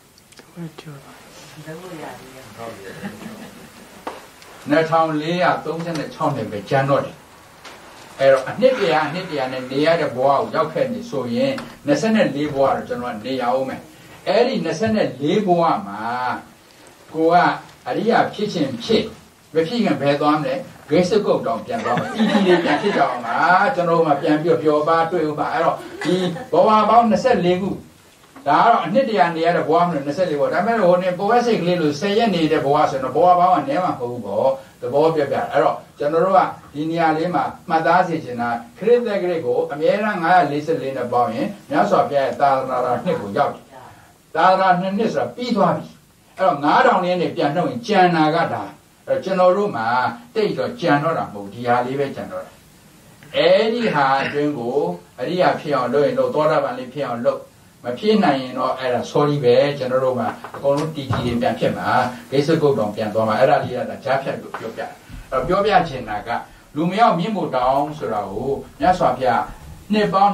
2436နှစ်ပဲကျန်တော့တယ်အဲ့တော့အနှစ်တရာနဲ့နေရတဲ့ဘဝကိုရောက်ခဲ့နေဆိုရင်24ဘဝတော့ကျွန်တော်ကနေရအောင်မယ်အဲ့ဒီ24ဘဝမှာကိုကအရိယာဖြစ်ခြင်းဖြစ်မဖြစ်ရင်ဘယ်သွားမလဲဂိစကုတ်တောင်ပြန်သွားမယ်အီဒီလေးပြန်ဖြစ်ကြအောင်ပါကျွန်တော်မှပြန်ပြီးပြောပါတွေ့ဦးပါအဲ့တော့ဒီဘဝပေါင်း24ခုဒါကတော့အနှစ်တရာနေရတဲ့ဘဝမျိုး24ဘဝဒါပေမဲ့ဟိုနေပေါ်ဝက်စိတ်ကလေးလို့10ရက်နေတဲ့ဘဝဆိုတော့ဘဝပေါင်းကနေမှာမဟုတ်ဘူးပေါ့သဘောပြပြအဲ့တော့ကျွန်တော်တို့ကဒီနေရာလေးမှာမှတ်သားစေချင်တာခရစ်သက်ဂရိတ်ကိုအမြဲတမ်း944နဲ့ပေါင်းရင်မြတ်စွာဘုရားရဲ့သာသနာတော်နှစ်ကိုရောက်ပြီသာသနာနှစ်ဆိုတာပြီးသွားပြီအဲ့တော့9000လေးနဲ့ပြန်နှုတ်ရင်ကျန်နာကဒါအဲ့ကျွန်တော်တို့မှာတိတ်တော့ကြံတော့တာမဟုတ်ဒီဟာလေးပဲကြံတော့တာအဲ့ဒီဟာအတွင်းကိုအရိယာဖြစ်အောင်လုပ်ရင်တော့သောတာပန်လေးဖြစ်အောင်လုပ်မဖြစ်နိုင်ရင်တော့အဲ့ဒါ sorry ပဲကျွန်တော်တို့မှာအကုန်လုံးတီတီတွေပြန်ဖြစ်မှာဂိစကုတ်တောင်ပြန်သွားမှာအဲ့ဒါလေးကကြားဖြတ်လို့ပြောပြအဲ့ပြောပြချင်တာကလူမယောက်မြင့်မို့တောင်းဆိုတာကိုမြတ်စွာဘုရားနှစ်ပေါင်း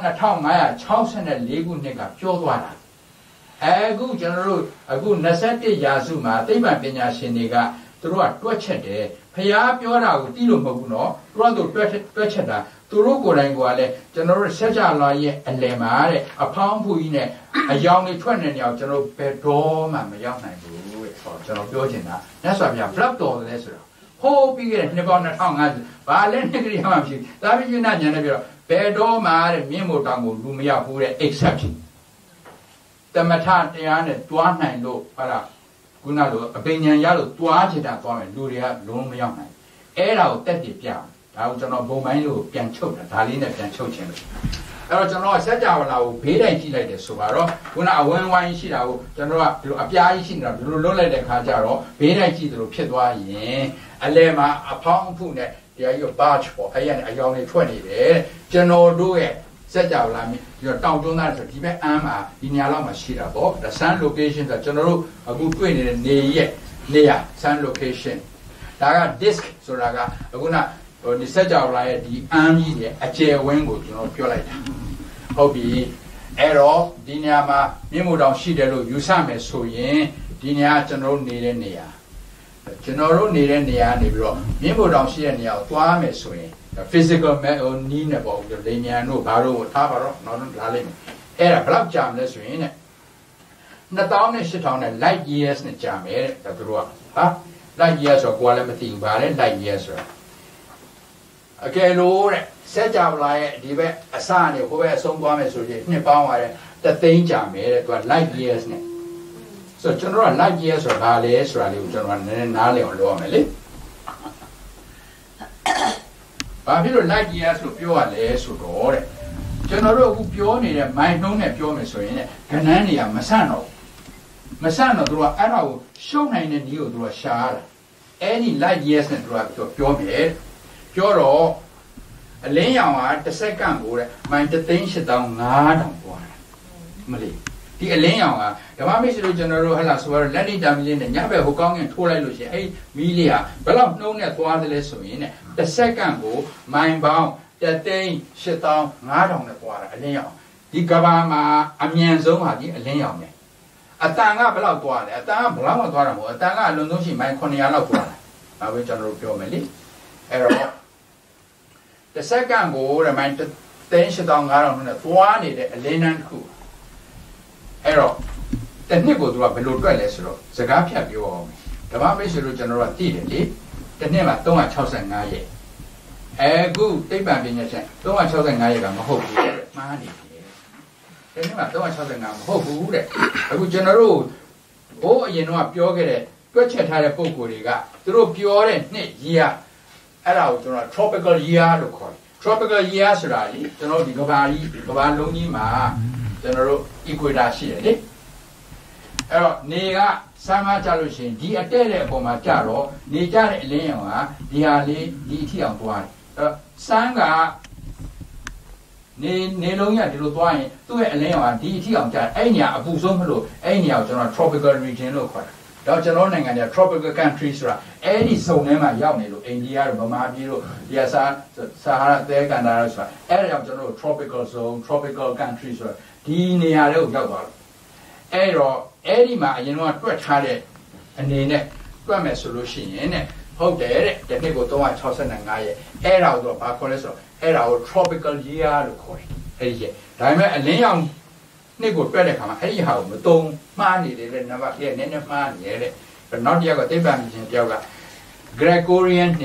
2564ခုနှစ်ကပြောသွားတာအခုကျွန်တော်တို့အခု21ရာစုမှာသိပ္ပံပညာရှင်တွေကသူတို့ကတွက်ချက်တယ်ဖျားပြောတာကိုသိလို့မဟုတ်ဘူးနော်သူတို့တွက်ချက်တာသူတို့ကိုယ်တိုင်ကလည်းကျွန်တော်တို့ဆက်ကြလာရဲ့အလယ်မှာတဲ့အဖောင်းဖူကြီးနဲ့အယောင်လေးထွက်နေနေအောင်ကျွန်တော်ဘယ်တော့မှမရောက်နိုင်ဘူးတဲ့ဟောကျွန်တော်ပြောချင်တာမြတ်စွာဘုရား block တော်တယ်ဆိုတော့ဟိုးပြီးခဲ့တဲ့နှစ်ပေါင်း2050ဘာလဲနှစ်ကလေးမှမရှိဘူးဒါပြည့်နာညာနဲ့ပြောဘယ်တော့မှတဲ့မြင့်မို့တောင်ကိုလူမရောက်ဘူးတဲ့ exception တမထတရားနဲ့တွားနိုင်လို့ဟာလားခုနလိုအပင်ညာရလို့တွားချင်တာတွားမယ်လူတွေကလုံးမရောက်နိုင်အဲ့ဒါကိုတက်တည်ပြအောင်ဒါကိုကျွန်တော်ဘုံပိုင်းလို့ပြန်ချုပ်တာဒါလေးနဲ့ပြန်ချုပ်ခြင်းလို့အဲ့တော့ကျွန်တော်စัจ java လာကိုဘေးတိုင်းကြည့်လိုက်တယ်ဆိုတော့ခုနအဝင်းဝိုင်းရှိတာကိုကျွန်တော်ကဒီလိုအပြားကြီးရှိနေတာဒီလိုလွတ်လိုက်တဲ့ခါကျတော့ဘေးတိုင်းကြည့်တယ်လို့ဖြစ်သွားရင်အလဲမှာအဖောင်းအဖုနဲ့တရားကြီးကို batch ပေါ့အဲ့ရနေအယောင်တွေထွက်နေတယ်ကျွန်တော်တို့ရဲ့စัจ java လာမြင်ဒီတော့တောင်တွန်းသားဆိုဒီဘက်အမ်းမှာဒီနေရာလောက်မှာရှိတာပေါ့ the sun location ဆိုကျွန်တော်တို့အခုတွေ့နေတဲ့နေရဲ့နေရာ sun location ဒါက disk ဆိုတာကအခုနဟိုဒီစัจ java လာရဲ့ဒီအမ်းကြီးရဲ့အကျယ်ဝန်းကိုကျွန်တော်ပြောလိုက်တာဟုတ်ပြီအဲ့တော့ဒီနေရာမှာမြင့်မို့တောင်ရှိတယ်လို့ယူဆမယ်ဆိုရင်ဒီနေရာကျွန်တော်တို့နေတဲ့နေရာကျွန်တော်တို့နေတဲ့နေရာနေပြီးတော့မြင့်မို့တောင်ရှိတဲ့နေရာကိုသွားမယ်ဆိုရင်physical need နဲ့ပေါ့လေမြန်တို့ဘာလို့ထားပါတော့နောက်တော့လာလိမ့်မယ်အဲ့ဒါဘယ်လောက်ကြာမလဲဆိုရင်တဲ့2000နဲ့8000နဲ့ light years နဲ့ကြာမယ်တဲ့သူတို့ကဟာ light years ဆိုကိုယ်လည်းမသိဘူးဗါလဲ light years ဆိုတာအကယ်လို့တဲ့စัจ java လာရဲ့ဒီဘက်အစနဲ့ဟိုဘက်အဆုံးသွားမယ်ဆိုရင်နှစ်ပေါင်းပါတဲ့တသိန်းကြာမယ်တဲ့သူက light years နဲ့ဆိုတော့ကျွန်တော်က light years ဆိုတာဘာလဲဆိုတာလေးကိုကျွန်တော်ကနည်းနည်းနားလည်အောင်လုပ်ရမယ်လေဘာဖြစ်လို့ light years လို့ပြောရလဲဆိုတော့တဲ့ကျွန်တော်တို့အခုပြောနေတဲ့မိုင်နှုံးနဲ့ပြောမယ်ဆိုရင်ကဏ္ဍတွေကမဆန့်တော့သူကအဲ့ဒါကိုရှုံနိုင်တဲ့နည်းကိုသူကရှားတာအဲ့ဒီ light years နဲ့သူကပြောမယ်ပြောတော့အလင်းရောင်ကတစ်စက္ကန့်ကိုတဲ့မိုင်385,000ပွားတယ်မလေးဒီအလင်းရောင်ကဓမ္မမိတ်ဆွေတို့ကျွန်တော်တို့ဟလာဆိုတော့လက်နေတံမီလေးနဲ့ညဘက်ဟိုကောင်းကင်ထိုးလိုက်လို့ရှိရင်အဲ့မီးလေးကဘယ်လောက်နှုံးနဲ့သွားသလဲဆိုရင်တဲ့တစ်စက္ကန့်ကိုမိုင်ပေါင်း385,000နဲ့ပွားတာအလင်းရောင်ဒီကဘာမှာအမြန်ဆုံးဟာဒီအလင်းရောင်နဲ့အတန်ကဘယ်လောက်သွားလဲအတန်ကဘယ်လောက်မှသွားတာမဟုတ်အတန်ကအလွန်ဆုံးရှိမိုင်900လောက်သွားတာဒါပဲကျွန်တော်တို့ပြောမယ်လေအဲ့တော့တစ်စက္ကန့်ကိုမိုင်385,000နဲ့သွားနေတဲ့အလင်းတန်းတစ်ခုအဲ့တော့တစ်နှစ်ကိုသူကဘယ်လိုတွက်လဲဆိုတော့စကားဖြတ်ပြောအောင်ဓမ္မမိတ်ဆွေတို့ကျွန်တော်တို့ကသိတယ်လေတစ်နှစ်မှာ365ရက် Good, take back in your chain. Don't want something I am hope. Money. Remember, don't want something I'm hope. I would general. Oh, you know, pure get it. Good chat had a book with you got. Through pure and knit year. Allowed to a tropical year to call. Tropical years, right? You know, the Gobani Ma, General Equidasi. Nega, Sama Jalushin, the Atele Pomacharo, Nija Leona, Diali, DT on one. Sanga Nelonia de Lutuan, to a Leona, DT on that, Anya, Abuzumulu, Anya, tropical region local. Dr. Loning and the tropical countries, any so name Yamilo, India, Bamabiro, yes, Sahara, there can answer. Area of tropical zone, tropical countries, Diniaro Yawa. Error, Edima, you know, quite hard and in it, grammar solution in it. Hope there, the people don't want Chosen and I, air out of Bacoleso, air out tropical year, hey, Diamond and Leon. Nego better come anyhow, but don't money, they never hear any money, but not Yaga Tibans in Yaga. Gregorian,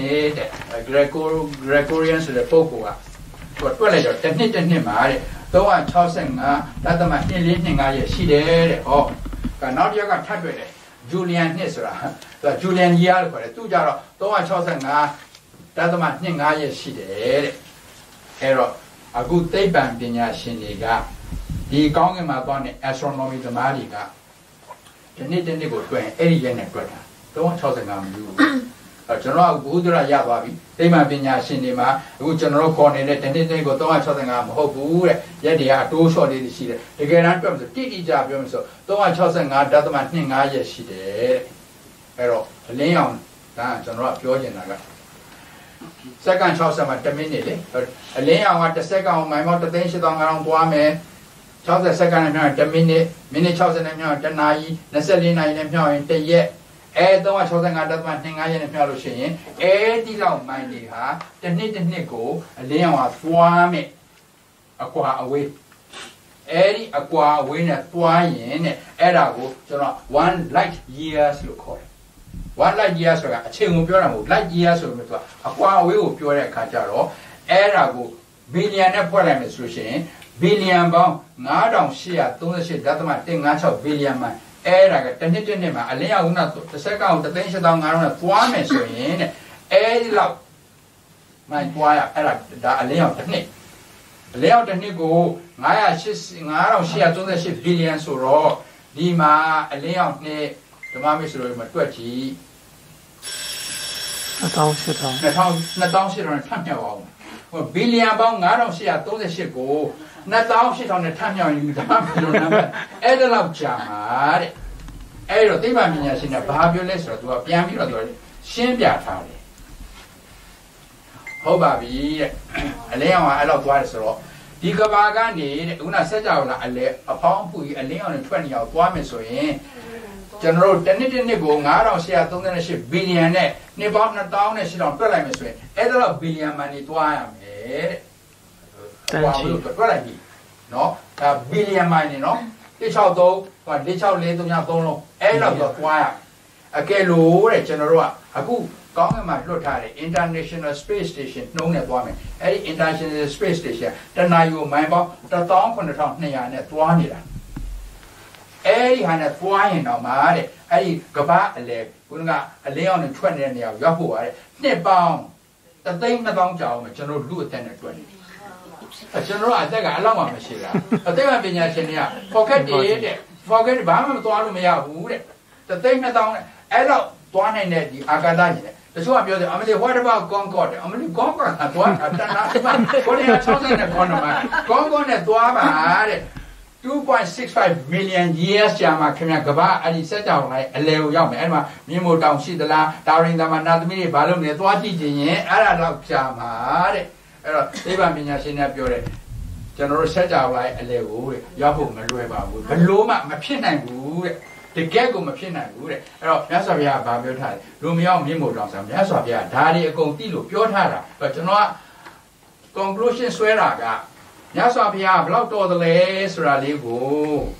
Gregorians, the Pocoa. But well, the knit and him, though I'm tossing, that the machine I see there, oh, but not Yaga Tablet, Julian Nisra, the Julian Yal for the 2 jar, though I tossing, that the machine I see there. Error, a good tape and pinya shiniga. The Gong and Mabon astronomy the Mariga. The knitting nibble twin, any yen and brother. Don't toss on you. A general Budra Yababi, they might be Yasinima, who general coordinate and knitting go to something I'm hope, yet they are too short in the city. They get out of the titty job, so don't I toss and I doesn't my thing. I yes, she did. Hello, Leon, General Georgian. Second choice of a minute, a Leon at the second on my motivation on around 1 man. The second minute chosen and the night, Nasalina in the year. Add the one chosen at that one thing I am fellowship. Add the long minded her, the knit and nickel, a leon was 1 minute. A qua away. Add a qua win at 1 yen, Edago, so 1 light years look call. 1 light years or a chain of your light years of a qua will pure cajaro, Edago, billionaire parameters. Billion bound, not on sheer, don't see that my thing, not of billion man. Era, the Nitinima, a leona, the second, the tension down around a 1 minute, so in a love. My choir, a leon technique. Leon technique go, I assisting around sheer, don't see billions or raw. Lima, a leon, the mammies room at 20. Not down shit on a time. Billion bound, I don't see a don't see go. Not down shit on the time you remember. Edel Jamar. Ero, they might be in a fabulous or to a piano or Shimbia Tally. Hobabi, a leon, I love twice or the Gabaga need una set out a pound pui, a leon and 20 or 1 minute so in. General, the knitting nibble, I don't see a don't ship billionaire, nibble not down and sit on Pelamis. Edel billion money to I am. No, a billion money, no? This how though, but this how little young don't end of the choir. A galo, a general, a good government rotary, International Space Station, known as woman, any International Space Station, the night you remember, the town from the town near net 1. Any hundred flying no matter, any gaba a leg, a leon and 20 near Yahoo, they bound. The thing that don't tell me, General Lieutenant 20. A general, I think I love my machine. A thing I've been here, forget it, forget Bama to Alumia, the thing that don't adult 20 in the Agadani. The show of your, I mean, what about Concord? I mean, Concord at one, I've done nothing. What are you talking about? Concord at Duama 2.65 million years, Jama Kamaka, and he set out like a little young Emma, Mimo down, see the la, during the Manadmi, Balloon, the Twati, I love Jama. Even being a senior general set out like a little Yahoo, Maluba, but Loma, Mapina, the Gago Mapina, that's why we have Babu, Lumio, Mimo down some, that's why we are Daddy, a Contilu, Pure Tara, but you know, conclusion swear. That's why we have blocked all the lace, Ralibu.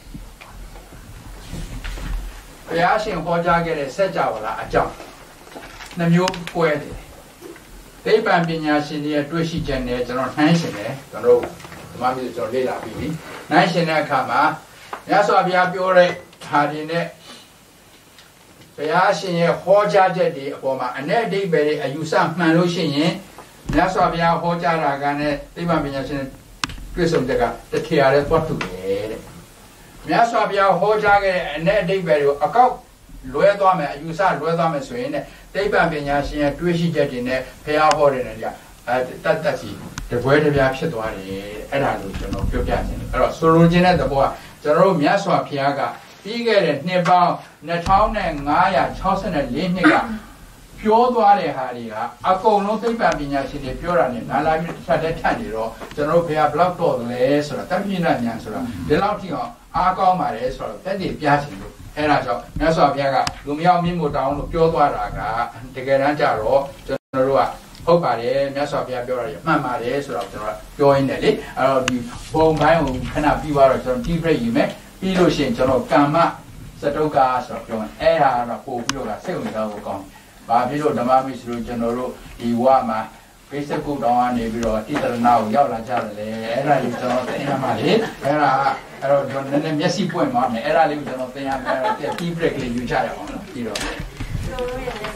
We are seeing what I get a set out a jump. The new poet. သိပ္ပံပညာရှင်တွေတွေ့ရှိချက်နဲ့ကျွန်တော်နှိုင်းရှင်တယ်ကျွန်တော်ဒီမှာမျိုးကျွန်တော်လေ့လာပြီးပြီနှိုင်းရှင်တဲ့အခါမှာမြတ်စွာဘုရားပြောတဲ့ဟာဒီနဲ့ဘုရားရှင်ရဲ့ဟောကြားချက်တွေအပေါ်မှာအ내အဓိပ္ပာယ်တွေအယူဆမှန်လို့ရှိရင်မြတ်စွာဘုရားဟောကြားတာကနဲ့သိပ္ပံပညာရှင်တွေ့ဆုံချက်ကတထေရတဲ့သွားတူတယ်တဲ့မြတ်စွာဘုရားဟောကြားခဲ့တဲ့အ내အဓိပ္ပာယ်တွေကိုအကောက်လွဲသွားမယ်အယူဆလွဲသွားမယ်ဆိုရင်သိပ္ပံပညာရှင်ရဲ့တွေးရှိချက်တွေနဲ့ဘုရားဟောတဲ့နေရာတတ်စီတပွဲတစ်ပြားဖြစ်သွားတယ်အဲ့ဒါလို့ကျွန်တော်ပြောပြခြင်းအဲ့တော့ဆိုလိုချင်တဲ့သဘောကကျွန်တော်တို့မြတ်စွာဘုရားကပြီးခဲ့တဲ့နှစ်ပေါင်း2564နှစ်ကပြောသွားတဲ့ဟာတွေကအကုန်လုံးသိပ္ပံပညာရှင်တွေပြောတာနဲ့နာလာပြီးတစ်ချက်တည်းထပ်နေတော့ကျွန်တော်တို့ဘုရားဘလောက်တော်တယ်လဲဆိုတာတပိဋကဉာဏ်ဆိုတာဒီလောက်ထိအောင်အားကောင်းပါတယ်ဆိုတော့တက်တည်ပြချင်လို့အဲ့ဒါကြောင့်မြတ်စွာဘုရားကလူမြောက်မြင့်မို့တောင်းလို့ပြောသွားတာကတကယ်တမ်းကျတော့ကျွန်တော်တို့ကဟုတ်ပါတယ်မြတ်စွာဘုရားပြောတာရမှန်ပါတယ်ဆိုတော့ကျွန်တော်ပြောရင်းနဲ့လေအဲ့တော့ဒီဘုံပိုင်းကိုခဏပြီးသွားတော့ကျွန်တော်ဒီ break ယူမယ်ပြီးလို့ရှိရင်ကျွန်တော်ကာမစတုကဆိုတော့ပြောရင်အဲ့ဒါတော့ပို့ပြီးတော့စိတ်ဝင်စားဖို့ကောင်းတယ်ဘာဖြစ်လို့ဓမ္မမိတ်ဆွေတို့ကျွန်တော်တို့ဒီဝါမှာဖေးစကုတောင်းကနေပြီးတော့တိတရဏကိုရောက်လာကြတယ်လေအဲ့ဒါလေးကျွန်တော်သိရမှာလေအဲ့ဒါအဲ့တော့ကျွန်တော်နည်းနည်းမျက်စိပွင့်သွားမယ်အဲ့ဒါလေးကိုကျွန်တော်သိရမယ်အဲ့ဒါဒီ break လေးယူကြရအောင်လို့ပြီးတော့